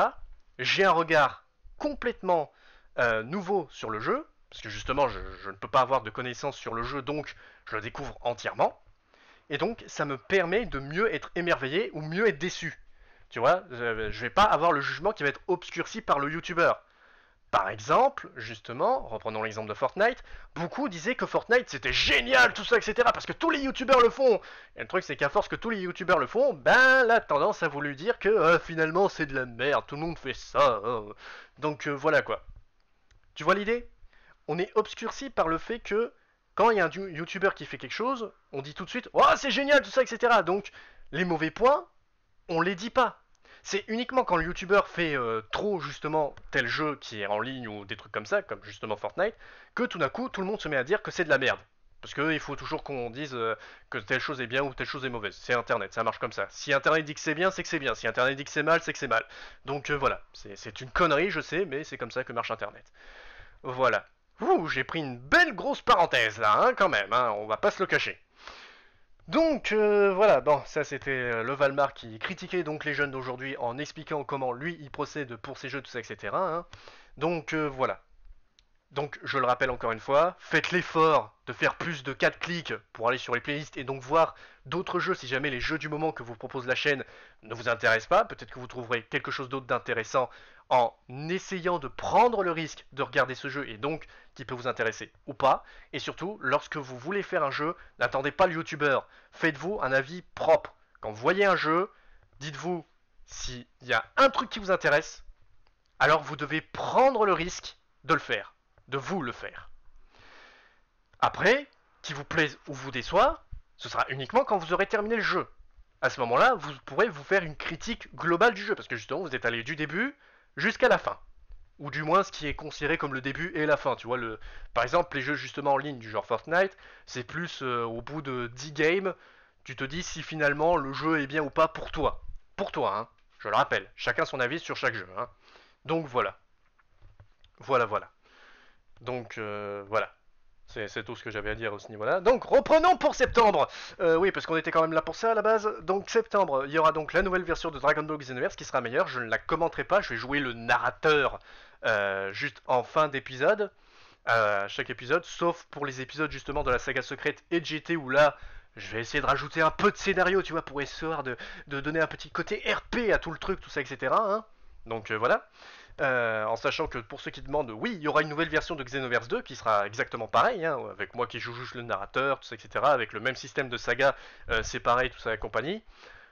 j'ai un regard complètement euh, nouveau sur le jeu, parce que justement je, je ne peux pas avoir de connaissances sur le jeu, donc je le découvre entièrement, et donc ça me permet de mieux être émerveillé ou mieux être déçu. Tu vois, je je vais pas avoir le jugement qui va être obscurci par le youtubeur. Par exemple, justement, reprenons l'exemple de Fortnite, beaucoup disaient que Fortnite c'était génial, tout ça, et cetera. Parce que tous les youtubeurs le font. Et le truc c'est qu'à force que tous les youtubeurs le font, ben la tendance a voulu dire que euh, finalement c'est de la merde, tout le monde fait ça. euh. Donc euh, voilà quoi. Tu vois l'idée? On est obscurci par le fait que quand il y a un youtubeur qui fait quelque chose, on dit tout de suite oh c'est génial, tout ça, et cetera. Donc les mauvais points, on les dit pas. C'est uniquement quand le youtubeur fait euh, trop justement tel jeu qui est en ligne ou des trucs comme ça, comme justement Fortnite, que tout d'un coup tout le monde se met à dire que c'est de la merde. Parce qu'il faut toujours qu'on dise euh, que telle chose est bien ou telle chose est mauvaise. C'est Internet, ça marche comme ça. Si Internet dit que c'est bien, c'est que c'est bien. Si Internet dit que c'est mal, c'est que c'est mal. Donc euh, voilà, c'est une connerie, je sais, mais c'est comme ça que marche Internet. Voilà. Ouh, j'ai pris une belle grosse parenthèse là, hein, quand même, hein, on va pas se le cacher. Donc euh, voilà, bon, ça c'était euh, le Valmar qui critiquait donc les jeunes d'aujourd'hui en expliquant comment lui il procède pour ses jeux, tout ça, et cetera. Hein. Donc euh, voilà. Donc je le rappelle encore une fois, faites l'effort de faire plus de quatre clics pour aller sur les playlists et donc voir d'autres jeux si jamais les jeux du moment que vous propose la chaîne ne vous intéressent pas. Peut-être que vous trouverez quelque chose d'autre d'intéressant en essayant de prendre le risque de regarder ce jeu et donc qui peut vous intéresser ou pas. Et surtout, lorsque vous voulez faire un jeu, n'attendez pas le youtubeur. Faites-vous un avis propre. Quand vous voyez un jeu, dites-vous s'il y a un truc qui vous intéresse, alors vous devez prendre le risque de le faire, de vous le faire. Après, qu'il vous plaise ou vous déçoit, ce sera uniquement quand vous aurez terminé le jeu. À ce moment-là, vous pourrez vous faire une critique globale du jeu, parce que justement, vous êtes allé du début jusqu'à la fin. Ou du moins ce qui est considéré comme le début et la fin. Tu vois, le... Par exemple, les jeux justement en ligne du genre Fortnite, c'est plus euh, au bout de dix games, tu te dis si finalement le jeu est bien ou pas pour toi. Pour toi, hein. Je le rappelle, chacun son avis sur chaque jeu. Hein. Donc voilà. Voilà, voilà. Donc euh, voilà. C'est tout ce que j'avais à dire à ce niveau-là. Donc reprenons pour septembre. Euh, oui, parce qu'on était quand même là pour ça à la base. Donc septembre, il y aura donc la nouvelle version de Dragon Ball Xenoverse qui sera meilleure. Je ne la commenterai pas, je vais jouer le narrateur euh, juste en fin d'épisode. Euh, chaque épisode, sauf pour les épisodes justement de la saga secrète et de G T où là, je vais essayer de rajouter un peu de scénario, tu vois, pour essayer de, de donner un petit côté R P à tout le truc, tout ça, et cetera. Hein. Donc euh, voilà. Euh, en sachant que pour ceux qui demandent, oui, il y aura une nouvelle version de Xenoverse deux qui sera exactement pareil, hein, avec moi qui joue juste le narrateur, tout ça, et cetera, avec le même système de saga euh, séparé, tout ça et compagnie.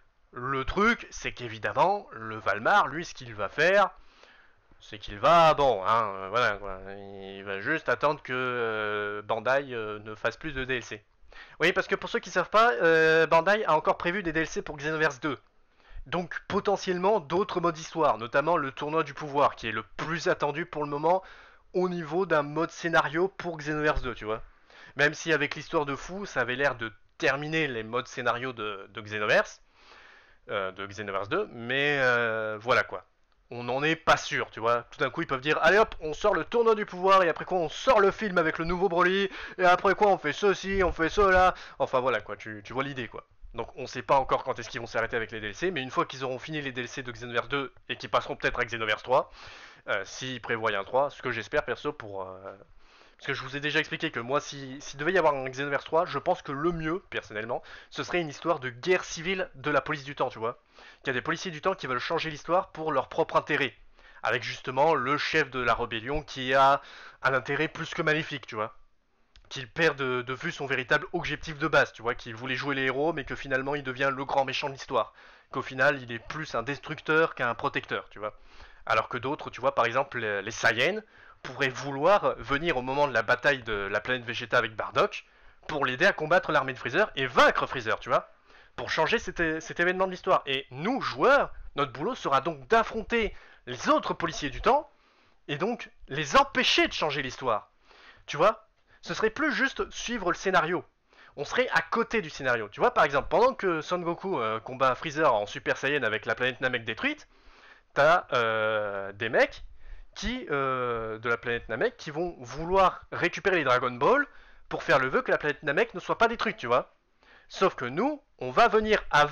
Le truc, c'est qu'évidemment, le Valmar, lui, ce qu'il va faire, c'est qu'il va, bon, hein, euh, voilà, quoi, il va juste attendre que euh, Bandai euh, ne fasse plus de D L C. Oui, parce que pour ceux qui ne savent pas, euh, Bandai a encore prévu des D L C pour Xenoverse deux. Donc potentiellement d'autres modes histoire, notamment le tournoi du pouvoir, qui est le plus attendu pour le moment au niveau d'un mode scénario pour Xenoverse deux, tu vois. Même si avec l'histoire de fou, ça avait l'air de terminer les modes scénario de, de Xenoverse, euh, de Xenoverse deux, mais euh, voilà quoi. On n'en est pas sûr, tu vois. Tout d'un coup, ils peuvent dire, allez hop, on sort le tournoi du pouvoir, et après quoi, on sort le film avec le nouveau Broly, et après quoi, on fait ceci, on fait cela. Enfin voilà quoi, tu, tu vois l'idée quoi. Donc on sait pas encore quand est-ce qu'ils vont s'arrêter avec les D L C, mais une fois qu'ils auront fini les D L C de Xenoverse deux et qu'ils passeront peut-être à Xenoverse trois, euh, s'ils prévoient un trois, ce que j'espère perso pour... Euh... Parce que je vous ai déjà expliqué que moi, s'il si devait y avoir un Xenoverse trois, je pense que le mieux, personnellement, ce serait une histoire de guerre civile de la police du temps, tu vois. Qu'il y a des policiers du temps qui veulent changer l'histoire pour leur propre intérêt. Avec justement le chef de la rébellion qui a un intérêt plus que maléfique, tu vois. Qu'il perd de, de vue son véritable objectif de base, tu vois, qu'il voulait jouer les héros, mais que finalement il devient le grand méchant de l'histoire. Qu'au final, il est plus un destructeur qu'un protecteur, tu vois. Alors que d'autres, tu vois, par exemple, les, les Saiyans pourraient vouloir venir au moment de la bataille de la planète Vegeta avec Bardock pour l'aider à combattre l'armée de Freezer et vaincre Freezer, tu vois. Pour changer cet, cet événement de l'histoire. Et nous, joueurs, notre boulot sera donc d'affronter les autres policiers du temps et donc les empêcher de changer l'histoire. Tu vois, ce serait plus juste suivre le scénario. On serait à côté du scénario. Tu vois, par exemple, pendant que Son Goku euh, combat Freezer en Super Saiyan avec la planète Namek détruite, t'as euh, des mecs qui, euh, de la planète Namek qui vont vouloir récupérer les Dragon Ball pour faire le vœu que la planète Namek ne soit pas détruite, tu vois. Sauf que nous, on va venir avant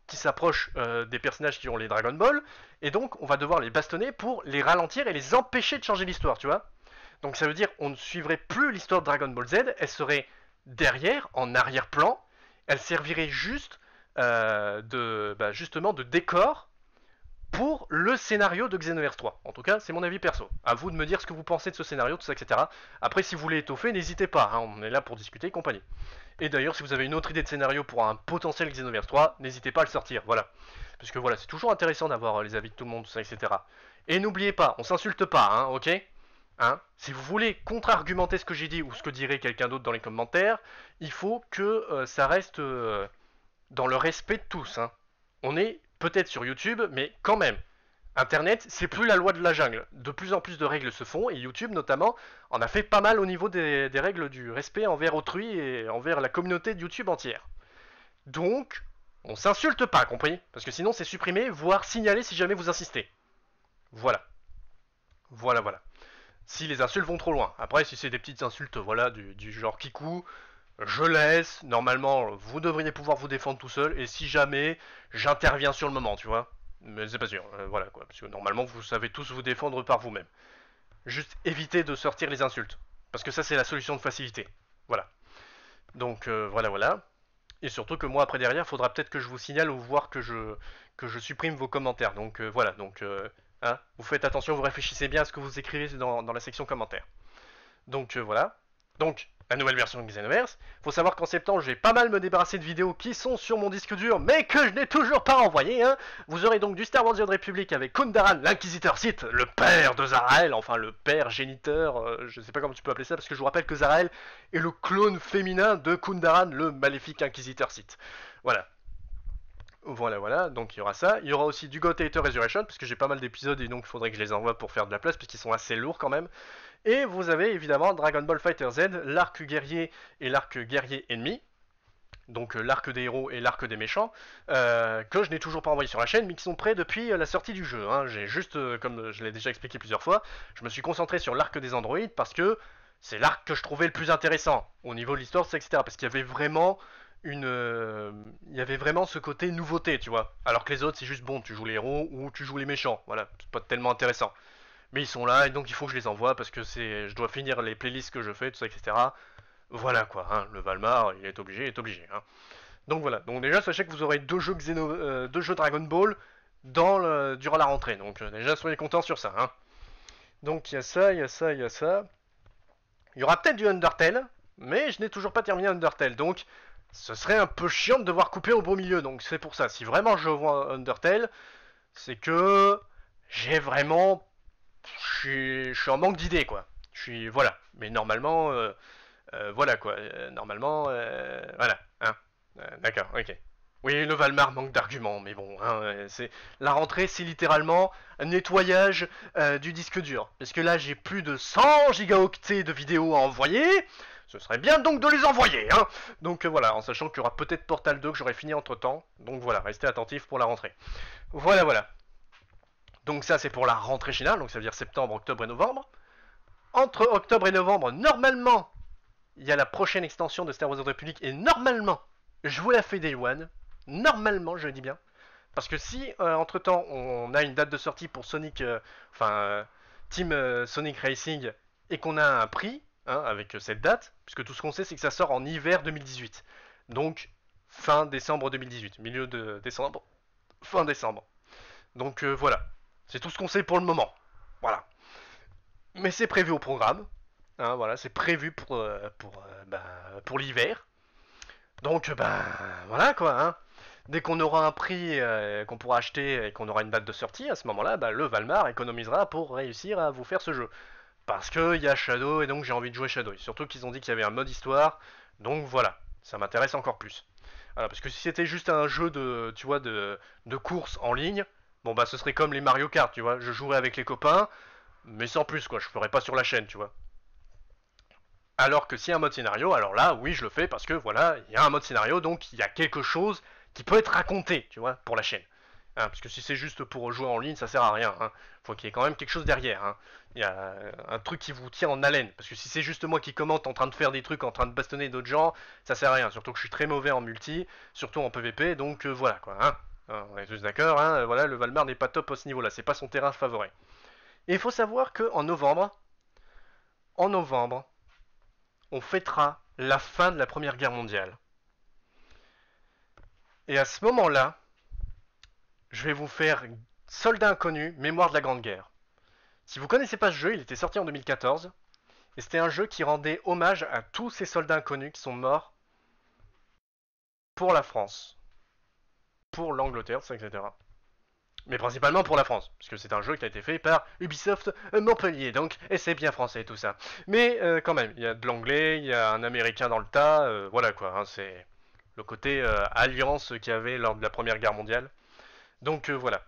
qui s'approchent euh, des personnages qui ont les Dragon Ball, et donc on va devoir les bastonner pour les ralentir et les empêcher de changer l'histoire, tu vois. Donc ça veut dire on ne suivrait plus l'histoire de Dragon Ball Z, elle serait derrière, en arrière-plan, elle servirait juste euh, de, bah, justement de décor pour le scénario de Xenoverse trois. En tout cas, c'est mon avis perso. À vous de me dire ce que vous pensez de ce scénario, tout ça, et cetera. Après, si vous voulez étoffer, n'hésitez pas, hein, on est là pour discuter et compagnie. Et d'ailleurs, si vous avez une autre idée de scénario pour un potentiel Xenoverse trois, n'hésitez pas à le sortir, voilà. Parce que voilà, c'est toujours intéressant d'avoir les avis de tout le monde, tout ça, et cetera. Et n'oubliez pas, on s'insulte pas, hein, ok? Hein, si vous voulez contre-argumenter ce que j'ai dit ou ce que dirait quelqu'un d'autre dans les commentaires, il faut que euh, ça reste euh, dans le respect de tous. Hein. On est peut-être sur YouTube, mais quand même, Internet, c'est plus la loi de la jungle. De plus en plus de règles se font, et YouTube notamment en a fait pas mal au niveau des, des règles du respect envers autrui et envers la communauté de YouTube entière. Donc, on s'insulte pas, compris? Parce que sinon c'est supprimé, voire signalé si jamais vous insistez. Voilà. Voilà, voilà. Si les insultes vont trop loin. Après, si c'est des petites insultes, voilà, du, du genre kikou, je laisse. Normalement, vous devriez pouvoir vous défendre tout seul. Et si jamais, j'interviens sur le moment, tu vois. Mais c'est pas sûr, euh, voilà quoi. Parce que normalement, vous savez tous vous défendre par vous-même. Juste évitez de sortir les insultes. Parce que ça, c'est la solution de facilité. Voilà. Donc, euh, voilà, voilà. Et surtout que moi, après derrière, il faudra peut-être que je vous signale ou voir que je, que je supprime vos commentaires. Donc, euh, voilà. Donc, euh, hein, vous faites attention, vous réfléchissez bien à ce que vous écrivez dans, dans la section commentaires. Donc euh, voilà. Donc, la nouvelle version de Xenoverse. Faut savoir qu'en septembre, je vais pas mal me débarrasser de vidéos qui sont sur mon disque dur, mais que je n'ai toujours pas envoyé. Hein. Vous aurez donc du Star Wars The Old Republic avec Kundaran, l'inquisiteur Sith, le père de Zarael, enfin le père géniteur, euh, je sais pas comment tu peux appeler ça, parce que je vous rappelle que Zarael est le clone féminin de Kundaran, le maléfique inquisiteur Sith. Voilà. Voilà, voilà, donc il y aura ça. Il y aura aussi du God Hater Resurrection, parce que j'ai pas mal d'épisodes et donc il faudrait que je les envoie pour faire de la place, parce qu'ils sont assez lourds quand même. Et vous avez évidemment Dragon Ball Fighter Z, l'arc guerrier et l'arc guerrier ennemi. Donc l'arc des héros et l'arc des méchants, euh, que je n'ai toujours pas envoyé sur la chaîne, mais qui sont prêts depuis la sortie du jeu. Hein. J'ai juste, euh, comme je l'ai déjà expliqué plusieurs fois, je me suis concentré sur l'arc des androïdes, parce que c'est l'arc que je trouvais le plus intéressant, au niveau de l'histoire, et cetera. Parce qu'il y avait vraiment... une euh, il y avait vraiment ce côté nouveauté, tu vois, alors que les autres c'est juste bon, tu joues les héros ou tu joues les méchants, voilà, c'est pas tellement intéressant, mais ils sont là et donc il faut que je les envoie parce que c'est je dois finir les playlists que je fais, tout ça, etc. Voilà quoi, hein. Le Valmar il est obligé, il est obligé, hein. Donc voilà, donc déjà sachez que vous aurez deux jeux Xeno, euh, deux jeux Dragon Ball dans le, durant la rentrée, donc euh, déjà soyez contents sur ça, hein. Donc il y a ça, il y a ça, il y a ça, il y aura peut-être du Undertale, mais je n'ai toujours pas terminé Undertale, donc ce serait un peu chiant de devoir couper au beau milieu, donc c'est pour ça. Si vraiment je vois Undertale, c'est que j'ai vraiment... Je suis, je suis en manque d'idées, quoi. Je suis... Voilà. Mais normalement... Euh, euh, voilà, quoi. Euh, normalement... Euh, voilà. Hein. Euh, D'accord, ok. Oui, le Valmar manque d'arguments, mais bon, hein, c'est la rentrée, c'est littéralement un nettoyage euh, du disque dur. Parce que là, j'ai plus de cent gigaoctets de vidéos à envoyer. Ce serait bien donc de les envoyer, hein. Donc euh, voilà, en sachant qu'il y aura peut-être Portal deux que j'aurai fini entre temps. Donc voilà, restez attentifs pour la rentrée. Voilà, voilà. Donc ça, c'est pour la rentrée finale, donc ça veut dire septembre, octobre et novembre. Entre octobre et novembre, normalement, il y a la prochaine extension de Star Wars The Republic, et normalement, je vous la fais Day One. Normalement, je dis bien. Parce que si, euh, entre-temps, on a une date de sortie pour Sonic, euh, enfin, euh, Team euh, Sonic Racing, et qu'on a un prix, hein, avec euh, cette date, puisque tout ce qu'on sait, c'est que ça sort en hiver deux mille dix-huit. Donc, fin décembre deux mille dix-huit, milieu de décembre, fin décembre. Donc euh, voilà, c'est tout ce qu'on sait pour le moment. Voilà. Mais c'est prévu au programme. Hein, voilà, c'est prévu pour, euh, pour, euh, bah, pour l'hiver. Donc, ben, voilà quoi. Hein. Dès qu'on aura un prix euh, qu'on pourra acheter et qu'on aura une date de sortie, à ce moment-là, bah, le Valmar économisera pour réussir à vous faire ce jeu. Parce qu'il y a Shadow et donc j'ai envie de jouer Shadow. Et surtout qu'ils ont dit qu'il y avait un mode histoire. Donc voilà, ça m'intéresse encore plus. Voilà, parce que si c'était juste un jeu de, tu vois, de, de course en ligne, bon bah ce serait comme les Mario Kart, tu vois. Je jouerais avec les copains, mais sans plus quoi. Je ferais pas sur la chaîne, tu vois. Alors que si y a un mode scénario, alors là, oui, je le fais parce que voilà, il y a un mode scénario, donc il y a quelque chose qui peut être raconté, tu vois, pour la chaîne. Hein, parce que si c'est juste pour jouer en ligne, ça sert à rien. Hein. Faut qu'il y ait quand même quelque chose derrière. Hein. Il y a un truc qui vous tient en haleine. Parce que si c'est juste moi qui commente en train de faire des trucs, en train de bastonner d'autres gens, ça sert à rien. Surtout que je suis très mauvais en multi, surtout en P V P, donc euh, voilà quoi. Hein. On est tous d'accord, hein, voilà, le Valmar n'est pas top à ce niveau-là, c'est pas son terrain favori. Et il faut savoir qu'en novembre, en novembre, on fêtera la fin de la Première Guerre mondiale. Et à ce moment-là, je vais vous faire Soldats Inconnus, Mémoire de la Grande Guerre. Si vous connaissez pas ce jeu, il était sorti en deux mille quatorze, et c'était un jeu qui rendait hommage à tous ces soldats inconnus qui sont morts pour la France, pour l'Angleterre, et cetera. Mais principalement pour la France, puisque c'est un jeu qui a été fait par Ubisoft Montpellier, donc, et c'est bien français tout ça. Mais euh, quand même, il y a de l'anglais, il y a un américain dans le tas, euh, voilà quoi, hein, c'est le côté euh, alliance qu'il y avait lors de la Première Guerre mondiale. Donc euh, voilà.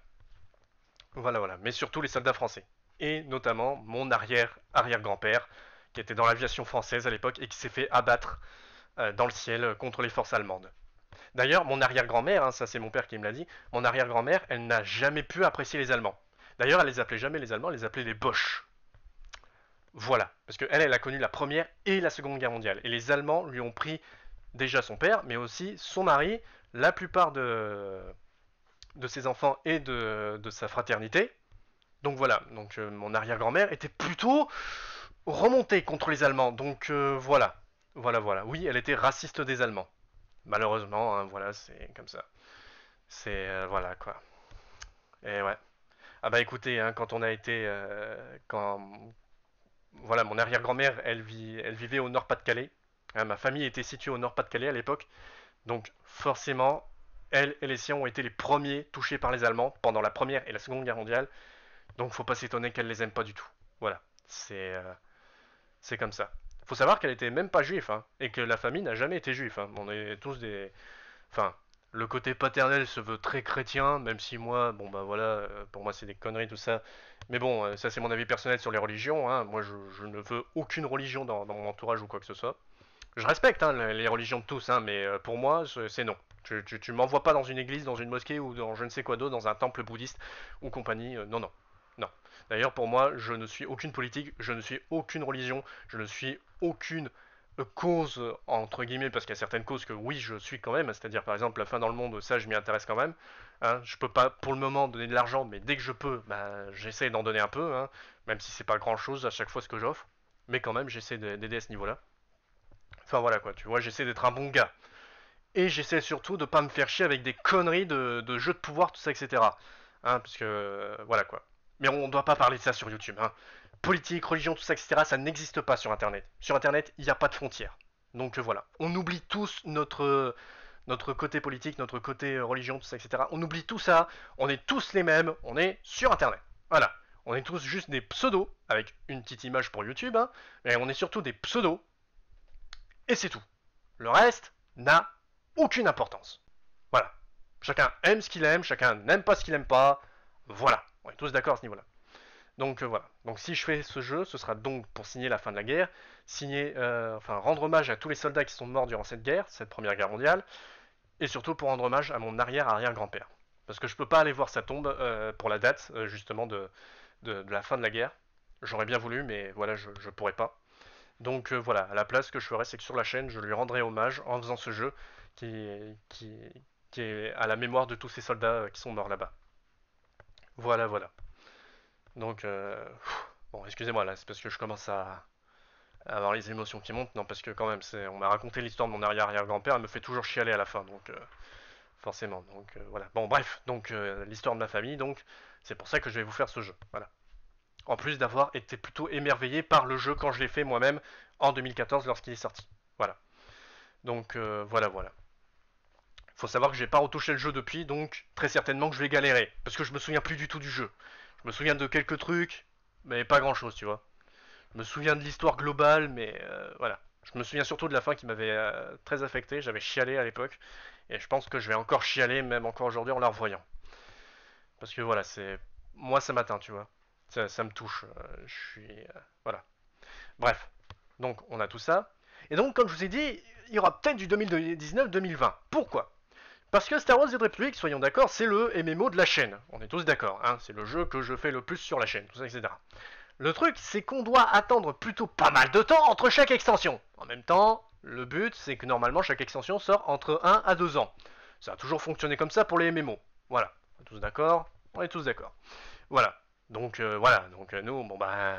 Voilà, voilà, mais surtout les soldats français. Et notamment mon arrière-arrière-grand-père, qui était dans l'aviation française à l'époque et qui s'est fait abattre euh, dans le ciel contre les forces allemandes. D'ailleurs, mon arrière-grand-mère, hein, ça c'est mon père qui me l'a dit, mon arrière-grand-mère, elle n'a jamais pu apprécier les Allemands. D'ailleurs, elle les appelait jamais les Allemands, elle les appelait les Boches. Voilà, parce qu'elle, elle a connu la Première et la Seconde Guerre mondiale. Et les Allemands lui ont pris déjà son père, mais aussi son mari, la plupart de, de ses enfants et de, de sa fraternité. Donc voilà, donc euh, mon arrière-grand-mère était plutôt remontée contre les Allemands. Donc euh, voilà, voilà, voilà. Oui, elle était raciste des Allemands. Malheureusement, hein, voilà, c'est comme ça. C'est euh, voilà quoi. Et ouais. Ah bah écoutez, hein, quand on a été, euh, quand voilà, mon arrière-grand-mère, elle vit, elle vivait au Nord-Pas-de-Calais. Hein, ma famille était située au Nord-Pas-de-Calais à l'époque, donc forcément, elle et les siens ont été les premiers touchés par les Allemands pendant la Première et la Seconde Guerre mondiale. Donc faut pas s'étonner qu'elle les aime pas du tout. Voilà, c'est euh, c'est comme ça. Faut savoir qu'elle était même pas juive, hein, et que la famille n'a jamais été juive. Hein. On est tous des, enfin, le côté paternel se veut très chrétien, même si moi, bon bah voilà, euh, pour moi c'est des conneries tout ça. Mais bon, euh, ça c'est mon avis personnel sur les religions. Hein. Moi je, je ne veux aucune religion dans, dans mon entourage ou quoi que ce soit. Je respecte hein, les religions de tous, hein, mais euh, pour moi c'est non. Tu, tu, tu m'envoies pas dans une église, dans une mosquée ou dans je ne sais quoi d'autre, dans un temple bouddhiste ou compagnie. Euh, non, non. Non. D'ailleurs, pour moi, je ne suis aucune politique, je ne suis aucune religion, je ne suis aucune euh, cause, entre guillemets, parce qu'il y a certaines causes que oui, je suis quand même, c'est-à-dire par exemple la fin dans le monde, ça je m'y intéresse quand même. Hein. Je peux pas pour le moment donner de l'argent, mais dès que je peux, bah, j'essaie d'en donner un peu, hein, même si c'est pas grand-chose à chaque fois ce que j'offre, mais quand même j'essaie d'aider à ce niveau-là. Enfin voilà quoi, tu vois, j'essaie d'être un bon gars. Et j'essaie surtout de pas me faire chier avec des conneries de, de jeux de pouvoir, tout ça, et cetera. Hein, parce que, euh, voilà quoi. Mais on ne doit pas parler de ça sur YouTube. Hein. Politique, religion, tout ça, et cetera, ça n'existe pas sur Internet. Sur Internet, il n'y a pas de frontières. Donc euh, voilà. On oublie tous notre, notre côté politique, notre côté euh, religion, tout ça, et cetera. On oublie tout ça. On est tous les mêmes. On est sur Internet. Voilà. On est tous juste des pseudos, avec une petite image pour YouTube. Hein, mais on est surtout des pseudos. Et c'est tout. Le reste n'a aucune importance. Voilà. Chacun aime ce qu'il aime, chacun n'aime pas ce qu'il aime pas. Voilà. On est tous d'accord à ce niveau-là. Donc euh, voilà. Donc si je fais ce jeu, ce sera donc pour signer la fin de la guerre, signer, euh, enfin rendre hommage à tous les soldats qui sont morts durant cette guerre, cette première guerre mondiale, et surtout pour rendre hommage à mon arrière-arrière-grand-père. Parce que je peux pas aller voir sa tombe euh, pour la date euh, justement de, de, de la fin de la guerre. J'aurais bien voulu, mais voilà, je, je pourrais pas. Donc euh, voilà, à la place, ce que je ferais, c'est que sur la chaîne, je lui rendrai hommage en faisant ce jeu qui, qui, qui est à la mémoire de tous ces soldats qui sont morts là-bas. Voilà, voilà. Donc, euh, bon, excusez-moi là, c'est parce que je commence à, à avoir les émotions qui montent. Non, parce que quand même, c'est, on m'a raconté l'histoire de mon arrière-arrière-grand-père, elle me fait toujours chialer à la fin, donc euh, forcément. Donc euh, voilà. Bon, bref, donc euh, l'histoire de ma famille, donc c'est pour ça que je vais vous faire ce jeu. Voilà. En plus d'avoir été plutôt émerveillé par le jeu quand je l'ai fait moi-même en deux mille quatorze lorsqu'il est sorti. Voilà. Donc euh, voilà, voilà. Faut savoir que j'ai pas retouché le jeu depuis, donc très certainement que je vais galérer, parce que je me souviens plus du tout du jeu. Je me souviens de quelques trucs, mais pas grand chose, tu vois. Je me souviens de l'histoire globale, mais euh, voilà. Je me souviens surtout de la fin qui m'avait euh, très affecté, j'avais chialé à l'époque, et je pense que je vais encore chialer, même encore aujourd'hui en la revoyant. Parce que voilà, c'est... Moi ça m'atteint, tu vois. Ça, ça me touche, euh, je suis... Euh, voilà. Bref, donc on a tout ça. Et donc, comme je vous ai dit, il y aura peut-être du deux mille dix-neuf deux mille vingt. Pourquoi? Parce que Star Wars The Republic, soyons d'accord, c'est le M M O de la chaîne. On est tous d'accord, hein, c'est le jeu que je fais le plus sur la chaîne, tout ça, et cetera. Le truc, c'est qu'on doit attendre plutôt pas mal de temps entre chaque extension. En même temps, le but, c'est que normalement chaque extension sort entre un à deux ans. Ça a toujours fonctionné comme ça pour les M M O. Voilà, on est tous d'accord. On est tous d'accord. Voilà. Donc euh, voilà, donc euh, nous, bon bah,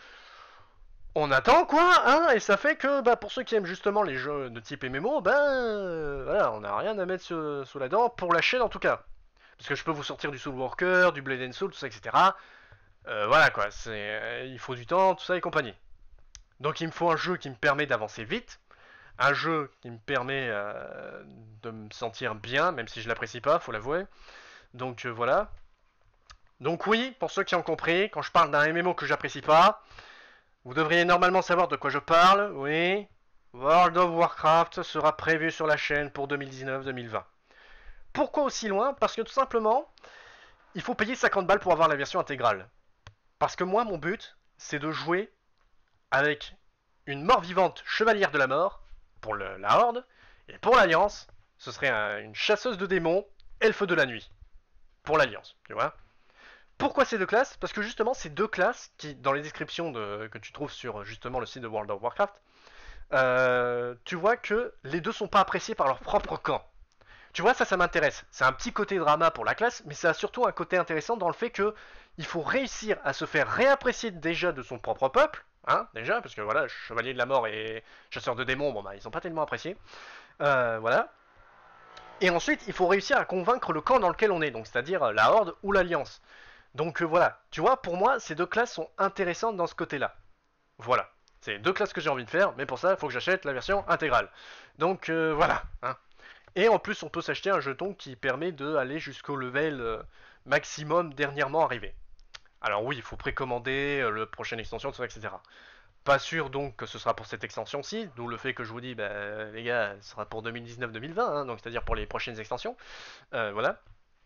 on attend quoi, hein, et ça fait que bah pour ceux qui aiment justement les jeux de type M M O, ben euh, voilà, on n'a rien à mettre sous, sous la dent pour la chaîne en tout cas. Parce que je peux vous sortir du Soul Walker, du Blade and Soul, tout ça, et cetera. Euh, voilà quoi, c'est, euh, il faut du temps, tout ça et compagnie. Donc il me faut un jeu qui me permet d'avancer vite, un jeu qui me permet euh, de me sentir bien, même si je l'apprécie pas, faut l'avouer. Donc euh, voilà. Donc oui, pour ceux qui ont compris, quand je parle d'un M M O que j'apprécie pas, vous devriez normalement savoir de quoi je parle, oui. World of Warcraft sera prévu sur la chaîne pour deux mille dix-neuf deux mille vingt. Pourquoi aussi loin? Parce que tout simplement, il faut payer cinquante balles pour avoir la version intégrale. Parce que moi, mon but, c'est de jouer avec une mort-vivante chevalière de la mort, pour le, la Horde, et pour l'Alliance, ce serait un, une chasseuse de démons, elfe de la nuit. Pour l'Alliance, tu vois. Pourquoi ces deux classes? Parce que justement, ces deux classes, qui, dans les descriptions de, que tu trouves sur justement le site de World of Warcraft, euh, tu vois que les deux sont pas appréciés par leur propre camp. Tu vois, ça, ça m'intéresse. C'est un petit côté drama pour la classe, mais ça a surtout un côté intéressant dans le fait que il faut réussir à se faire réapprécier déjà de son propre peuple, hein, déjà, parce que voilà, chevalier de la mort et chasseur de démons, bon bah ils sont pas tellement appréciés, euh, voilà. Et ensuite, il faut réussir à convaincre le camp dans lequel on est, donc c'est-à-dire la Horde ou l'Alliance. Donc euh, voilà, tu vois, pour moi, ces deux classes sont intéressantes dans ce côté-là. Voilà, c'est deux classes que j'ai envie de faire, mais pour ça, il faut que j'achète la version intégrale. Donc euh, voilà, hein. Et en plus, on peut s'acheter un jeton qui permet d'aller jusqu'au level euh, maximum dernièrement arrivé. Alors oui, il faut précommander euh, le prochaine extension, tout ça, et cetera. Pas sûr donc que ce sera pour cette extension-ci, d'où le fait que je vous dis, bah, les gars, ce sera pour deux mille dix-neuf deux mille vingt, hein, donc c'est-à-dire pour les prochaines extensions. Euh, voilà.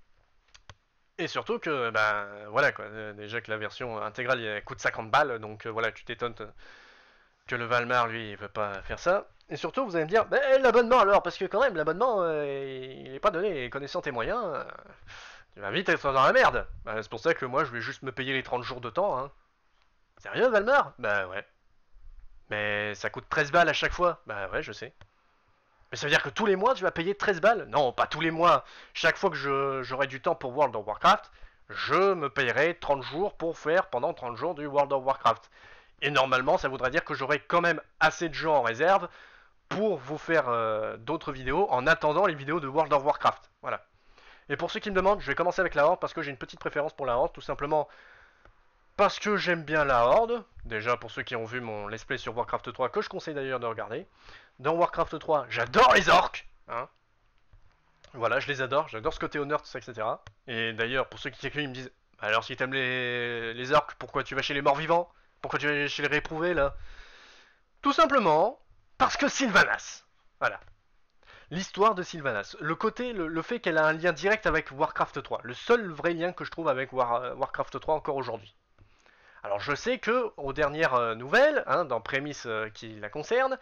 Et surtout que, ben voilà quoi, euh, déjà que la version intégrale elle coûte cinquante balles, donc euh, voilà, tu t'étonnes que le Valmar lui il veut pas faire ça. Et surtout vous allez me dire, ben l'abonnement alors, parce que quand même l'abonnement euh, il est pas donné, connaissant tes moyens, euh, tu vas vite être dans la merde. Ben, c'est pour ça que moi je vais juste me payer les trente jours de temps, hein. Sérieux Valmar? Bah ouais. Mais ça coûte treize balles à chaque fois. Bah ouais, je sais. Mais ça veut dire que tous les mois, tu vas payer treize balles? Non, pas tous les mois. Chaque fois que je, j'aurai du temps pour World of Warcraft, je me payerai trente jours pour faire pendant trente jours du World of Warcraft. Et normalement, ça voudrait dire que j'aurai quand même assez de jeux en réserve pour vous faire euh, d'autres vidéos en attendant les vidéos de World of Warcraft. Voilà. Et pour ceux qui me demandent, je vais commencer avec la Horde parce que j'ai une petite préférence pour la Horde, tout simplement parce que j'aime bien la Horde. Déjà, pour ceux qui ont vu mon let's play sur Warcraft trois, que je conseille d'ailleurs de regarder. Dans Warcraft trois, j'adore les orques, hein. Voilà, je les adore, j'adore ce côté honneur, tout ça, et cetera. Et d'ailleurs, pour ceux qui écrivent, ils me disent, alors si t'aimes les... les orques, pourquoi tu vas chez les morts vivants? Pourquoi tu vas chez les réprouvés, là? Tout simplement, parce que Sylvanas. Voilà. L'histoire de Sylvanas. Le côté, le, le fait qu'elle a un lien direct avec Warcraft trois. Le seul vrai lien que je trouve avec War, Warcraft trois encore aujourd'hui. Alors je sais que, aux dernières euh, nouvelles, hein, dans Prémisse euh, qui la concerne,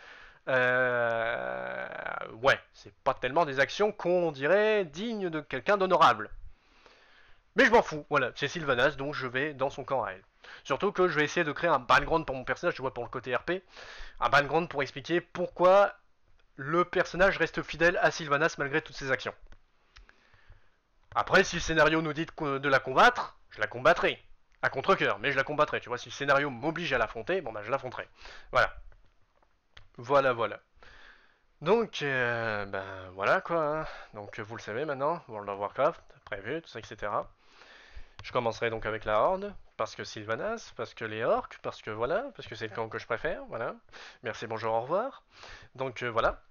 euh, ouais, c'est pas tellement des actions qu'on dirait dignes de quelqu'un d'honorable. Mais je m'en fous, voilà, c'est Sylvanas, donc je vais dans son camp à elle. Surtout que je vais essayer de créer un background pour mon personnage, tu vois, pour le côté R P, un background pour expliquer pourquoi le personnage reste fidèle à Sylvanas malgré toutes ses actions. Après, si le scénario nous dit de, de la combattre, je la combattrai. À contre-coeur, mais je la combattrai, tu vois, si le scénario m'oblige à l'affronter, bon bah je l'affronterai. Voilà. Voilà, voilà. Donc, euh, ben voilà quoi. Donc vous le savez maintenant, World of Warcraft, prévu, tout ça, et cetera. Je commencerai donc avec la Horde, parce que Sylvanas, parce que les orques, parce que voilà, parce que c'est le camp que je préfère, voilà. Merci, bonjour, au revoir. Donc euh, voilà.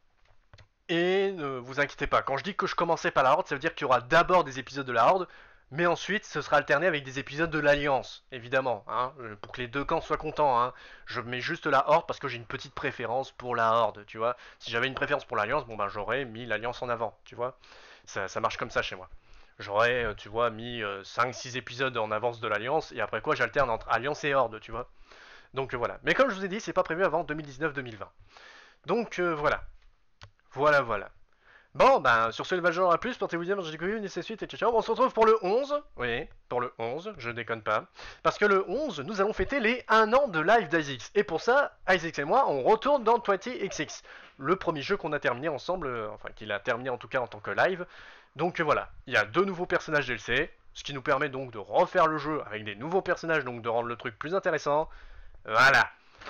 Et ne vous inquiétez pas, quand je dis que je commençais par la Horde, ça veut dire qu'il y aura d'abord des épisodes de la Horde, mais ensuite ce sera alterné avec des épisodes de l'Alliance, évidemment, hein, pour que les deux camps soient contents, hein. Je mets juste la Horde parce que j'ai une petite préférence pour la Horde, tu vois. Si j'avais une préférence pour l'Alliance, bon ben j'aurais mis l'Alliance en avant, tu vois. Ça, ça marche comme ça chez moi. J'aurais, euh, tu vois, mis euh, cinq six épisodes en avance de l'Alliance, et après quoi j'alterne entre Alliance et Horde, tu vois. Donc euh, voilà. Mais comme je vous ai dit, c'est pas prévu avant deux mille dix-neuf deux mille vingt. Donc euh, voilà. Voilà, voilà. Bon, ben, sur ce, le Valjean à plus, portez-vous bien, j'ai découvert une suite et ciao. On se retrouve pour le onze. Oui, pour le onze, je déconne pas. Parce que le onze, nous allons fêter les un an de live d'Isaac. Et pour ça, Isaac et moi, on retourne dans vingt X X. Le premier jeu qu'on a terminé ensemble, euh, enfin, qu'il a terminé en tout cas en tant que live. Donc euh, voilà, il y a deux nouveaux personnages D L C, ce qui nous permet donc de refaire le jeu avec des nouveaux personnages, donc de rendre le truc plus intéressant. Voilà.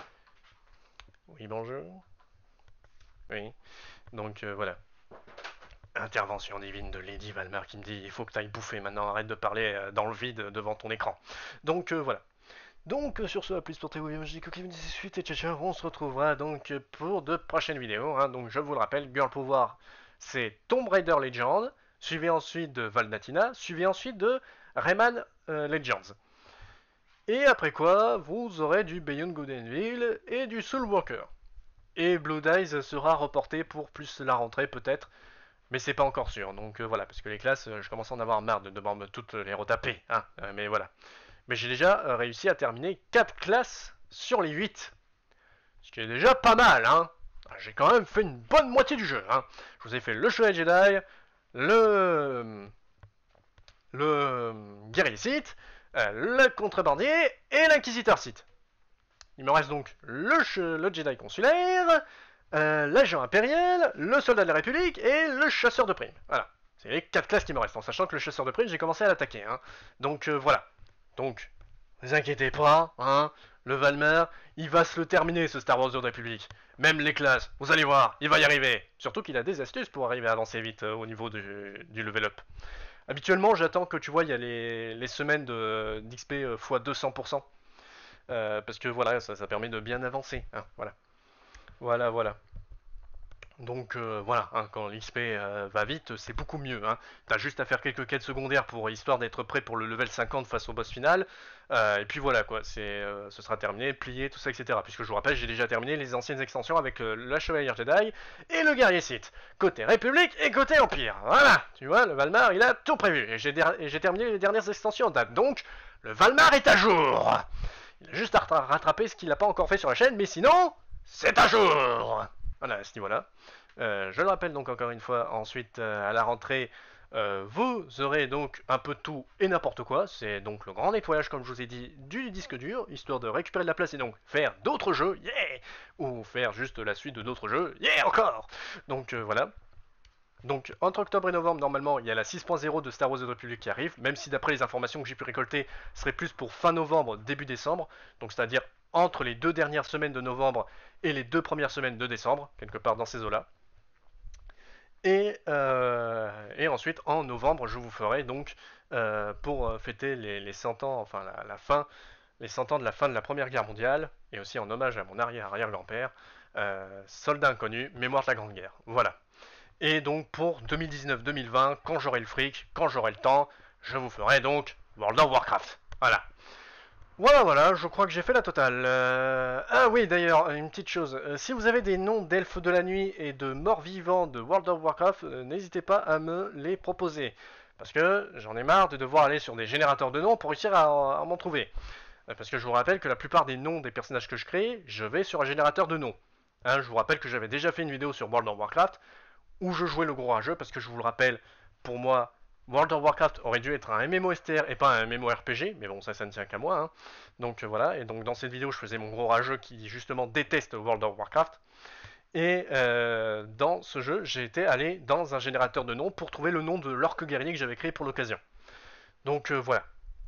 Oui, bonjour. Oui, donc euh, voilà. Intervention divine de Lady Valmar qui me dit il faut que tu ailles bouffer maintenant, arrête de parler euh, dans le vide devant ton écran. Donc euh, voilà. Donc euh, sur ce, à plus pour Théo, je dis que suite et ciao ciao, on se retrouvera donc pour de prochaines vidéos. Hein. Donc je vous le rappelle, Girl Pouvoir c'est Tomb Raider Legends, suivi ensuite de Valnatina, suivi ensuite de Rayman euh, Legends. Et après quoi, vous aurez du Beyond Good and Evil et du Soul Walker. Et Blood Eyes sera reporté pour plus la rentrée peut-être. Mais c'est pas encore sûr, donc euh, voilà, parce que les classes, euh, je commence à en avoir marre de devoir me toutes les retaper, hein, euh, mais voilà. Mais j'ai déjà euh, réussi à terminer quatre classes sur les huit, ce qui est déjà pas mal, hein. J'ai quand même fait une bonne moitié du jeu, hein. Je vous ai fait le Chevalier Jedi, le... le Guerrier Sith, euh, le Contrebandier et l'Inquisiteur Sith. Il me reste donc le, le Jedi Consulaire, euh, l'agent impérial, le soldat de la République et le chasseur de primes. Voilà. C'est les quatre classes qui me restent, en sachant que le chasseur de primes, j'ai commencé à l'attaquer. Hein. Donc euh, voilà. Donc, ne vous inquiétez pas, hein. Le Valmer, il va se le terminer ce Star Wars de République. Même les classes, vous allez voir, il va y arriver. Surtout qu'il a des astuces pour arriver à avancer vite euh, au niveau du, du level up. Habituellement, j'attends que tu vois, il y a les, les semaines d'X P euh, fois deux cents pour cent. Euh, parce que voilà, ça, ça permet de bien avancer. Hein, voilà. Voilà, voilà. Donc euh, voilà, hein, quand l'X P euh, va vite, c'est beaucoup mieux. Hein. T'as juste à faire quelques quêtes secondaires pour histoire d'être prêt pour le level cinquante face au boss final. Euh, et puis voilà quoi, c'est, euh, ce sera terminé, plié, tout ça, et cetera. Puisque je vous rappelle, j'ai déjà terminé les anciennes extensions avec euh, la Chevalière Jedi et le Guerrier Sith. Côté République et côté Empire. Voilà, tu vois, le Valmar, il a tout prévu. Et j'ai terminé les dernières extensions en date. Donc, le Valmar est à jour. Il a juste à rattraper ce qu'il n'a pas encore fait sur la chaîne, mais sinon, c'est à jour. Voilà, à ce niveau-là. Euh, je le rappelle donc encore une fois, ensuite euh, à la rentrée, euh, vous aurez donc un peu de tout et n'importe quoi. C'est donc le grand nettoyage, comme je vous ai dit, du disque dur, histoire de récupérer de la place et donc faire d'autres jeux, yeah, ou faire juste la suite de d'autres jeux, yeah, encore. Donc euh, voilà. Donc entre octobre et novembre, normalement, il y a la six point zéro de Star Wars The Republic qui arrive, même si d'après les informations que j'ai pu récolter, ce serait plus pour fin novembre, début décembre, donc c'est-à-dire entre les deux dernières semaines de novembre et les deux premières semaines de décembre, quelque part dans ces eaux-là. Et, euh, et ensuite, en novembre, je vous ferai donc, euh, pour fêter les, les cent ans, enfin la, la fin, les cent ans de la fin de la Première Guerre mondiale, et aussi en hommage à mon arrière-arrière-grand-père, euh, Soldat inconnu, mémoire de la Grande Guerre. Voilà. Et donc pour deux mille dix-neuf deux mille vingt, quand j'aurai le fric, quand j'aurai le temps, je vous ferai donc World of Warcraft. Voilà. Voilà, voilà, je crois que j'ai fait la totale. Euh... Ah oui, d'ailleurs, une petite chose. Euh, si vous avez des noms d'elfes de la nuit et de morts vivants de World of Warcraft, euh, n'hésitez pas à me les proposer. Parce que j'en ai marre de devoir aller sur des générateurs de noms pour réussir à, à m'en trouver. Euh, parce que je vous rappelle que la plupart des noms des personnages que je crée, je vais sur un générateur de noms. Hein, je vous rappelle que j'avais déjà fait une vidéo sur World of Warcraft où je jouais le gros rageux, parce que je vous le rappelle, pour moi, World of Warcraft aurait dû être un M M O S T R et pas un M M O R P G, mais bon, ça, ça ne tient qu'à moi. Hein. Donc euh, voilà, et donc dans cette vidéo, je faisais mon gros rageux qui justement déteste World of Warcraft. Et euh, dans ce jeu, j'ai été allé dans un générateur de noms pour trouver le nom de l'orque guerrier que j'avais créé pour l'occasion. Donc euh, voilà.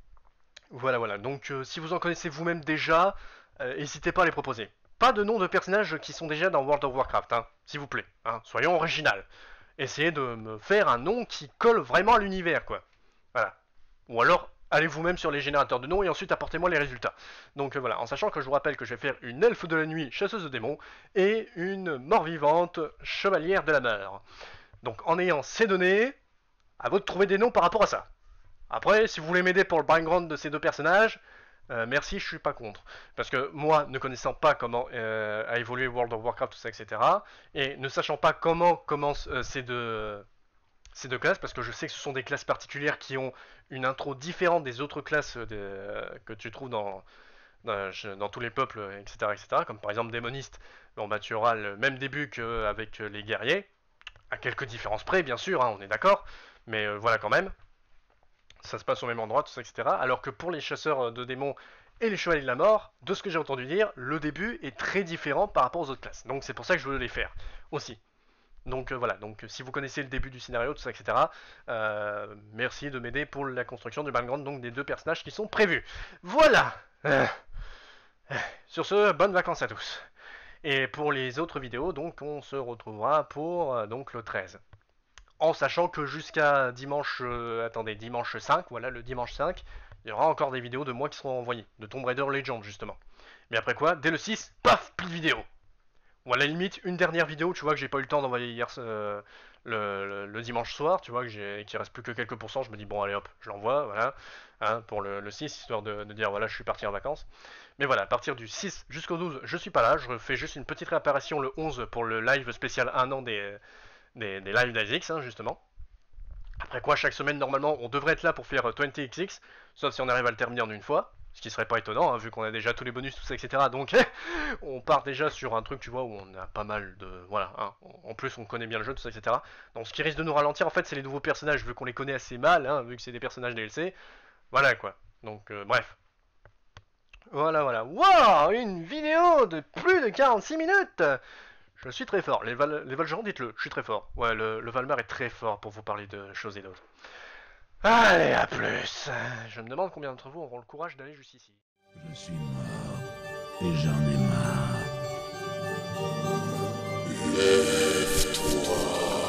Voilà, voilà. Donc euh, si vous en connaissez vous-même déjà, euh, n'hésitez pas à les proposer. Pas de noms de personnages qui sont déjà dans World of Warcraft, hein, s'il vous plaît. Hein, soyons original. Essayez de me faire un nom qui colle vraiment à l'univers, quoi. Voilà. Ou alors, allez vous-même sur les générateurs de noms et ensuite apportez-moi les résultats. Donc euh, voilà, en sachant que je vous rappelle que je vais faire une elfe de la nuit, chasseuse de démons, et une mort-vivante, chevalière de la mort. Donc en ayant ces données, à vous de trouver des noms par rapport à ça. Après, si vous voulez m'aider pour le background de ces deux personnages, euh, merci, je suis pas contre. Parce que moi, ne connaissant pas comment euh, a évolué World of Warcraft, tout ça, et cetera, et ne sachant pas comment commencent euh, ces, deux, ces deux classes, parce que je sais que ce sont des classes particulières qui ont une intro différente des autres classes de, euh, que tu trouves dans, dans, dans tous les peuples, et cetera, et cetera, comme par exemple démoniste, bon bah tu auras le même début qu'avec les guerriers, À quelques différences près, bien sûr, hein, on est d'accord, mais euh, voilà quand même. Ça se passe au même endroit, tout ça, et cetera. Alors que pour les chasseurs de démons et les chevaliers de la mort, de ce que j'ai entendu dire, le début est très différent par rapport aux autres classes. Donc c'est pour ça que je veux les faire aussi. Donc euh, voilà, donc si vous connaissez le début du scénario, tout ça, et cetera, euh, merci de m'aider pour la construction du background donc des deux personnages qui sont prévus. Voilà. Euh, sur ce, bonnes vacances à tous. Et pour les autres vidéos, donc on se retrouvera pour euh, donc le treize. En sachant que jusqu'à dimanche, euh, attendez, dimanche cinq, voilà, le dimanche cinq, il y aura encore des vidéos de moi qui seront envoyées, de Tomb Raider Legend justement. Mais après quoi, dès le six, paf, plus de vidéos. Ou à la limite, une dernière vidéo, tu vois, que j'ai pas eu le temps d'envoyer hier euh, le, le, le dimanche soir, tu vois, que j'ai, qu'il reste plus que quelques pourcents, je me dis, bon, allez hop, je l'envoie, voilà, hein, pour le, le six, histoire de, de dire, voilà, je suis parti en vacances. Mais voilà, à partir du six jusqu'au douze, je suis pas là, je fais juste une petite réapparition le onze pour le live spécial un an des, des, des lives d'A X, hein, justement. Après quoi, chaque semaine, normalement, on devrait être là pour faire vingt X X, sauf si on arrive à le terminer en une fois. Ce qui serait pas étonnant, hein, vu qu'on a déjà tous les bonus, tout ça, et cetera. Donc, on part déjà sur un truc, tu vois, où on a pas mal de... Voilà, hein. En plus, on connaît bien le jeu, tout ça, et cetera. Donc, ce qui risque de nous ralentir, en fait, c'est les nouveaux personnages, vu qu'on les connaît assez mal, hein, vu que c'est des personnages D L C. Voilà, quoi. Donc, euh, bref. Voilà, voilà. Waouh, une vidéo de plus de quarante-six minutes. Je suis très fort. Les, Val les Valjean, dites-le, je suis très fort. Ouais, le, le Valmar est très fort pour vous parler de choses et d'autres. Allez, à plus. Je me demande combien d'entre vous auront le courage d'aller jusqu'ici. Je suis mort et j'en ai marre. Lève-toi.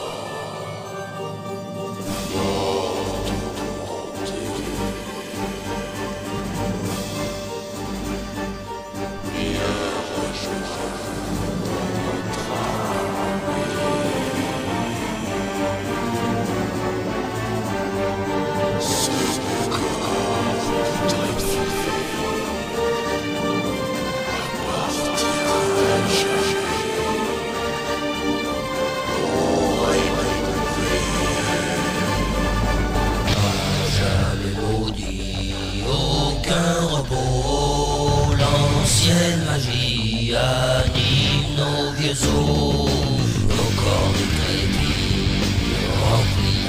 L'ancienne magie anime nos vieux os, nos corps de crédit remplis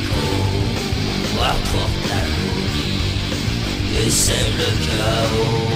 d'asticots, apportent l'agonie et sème le chaos.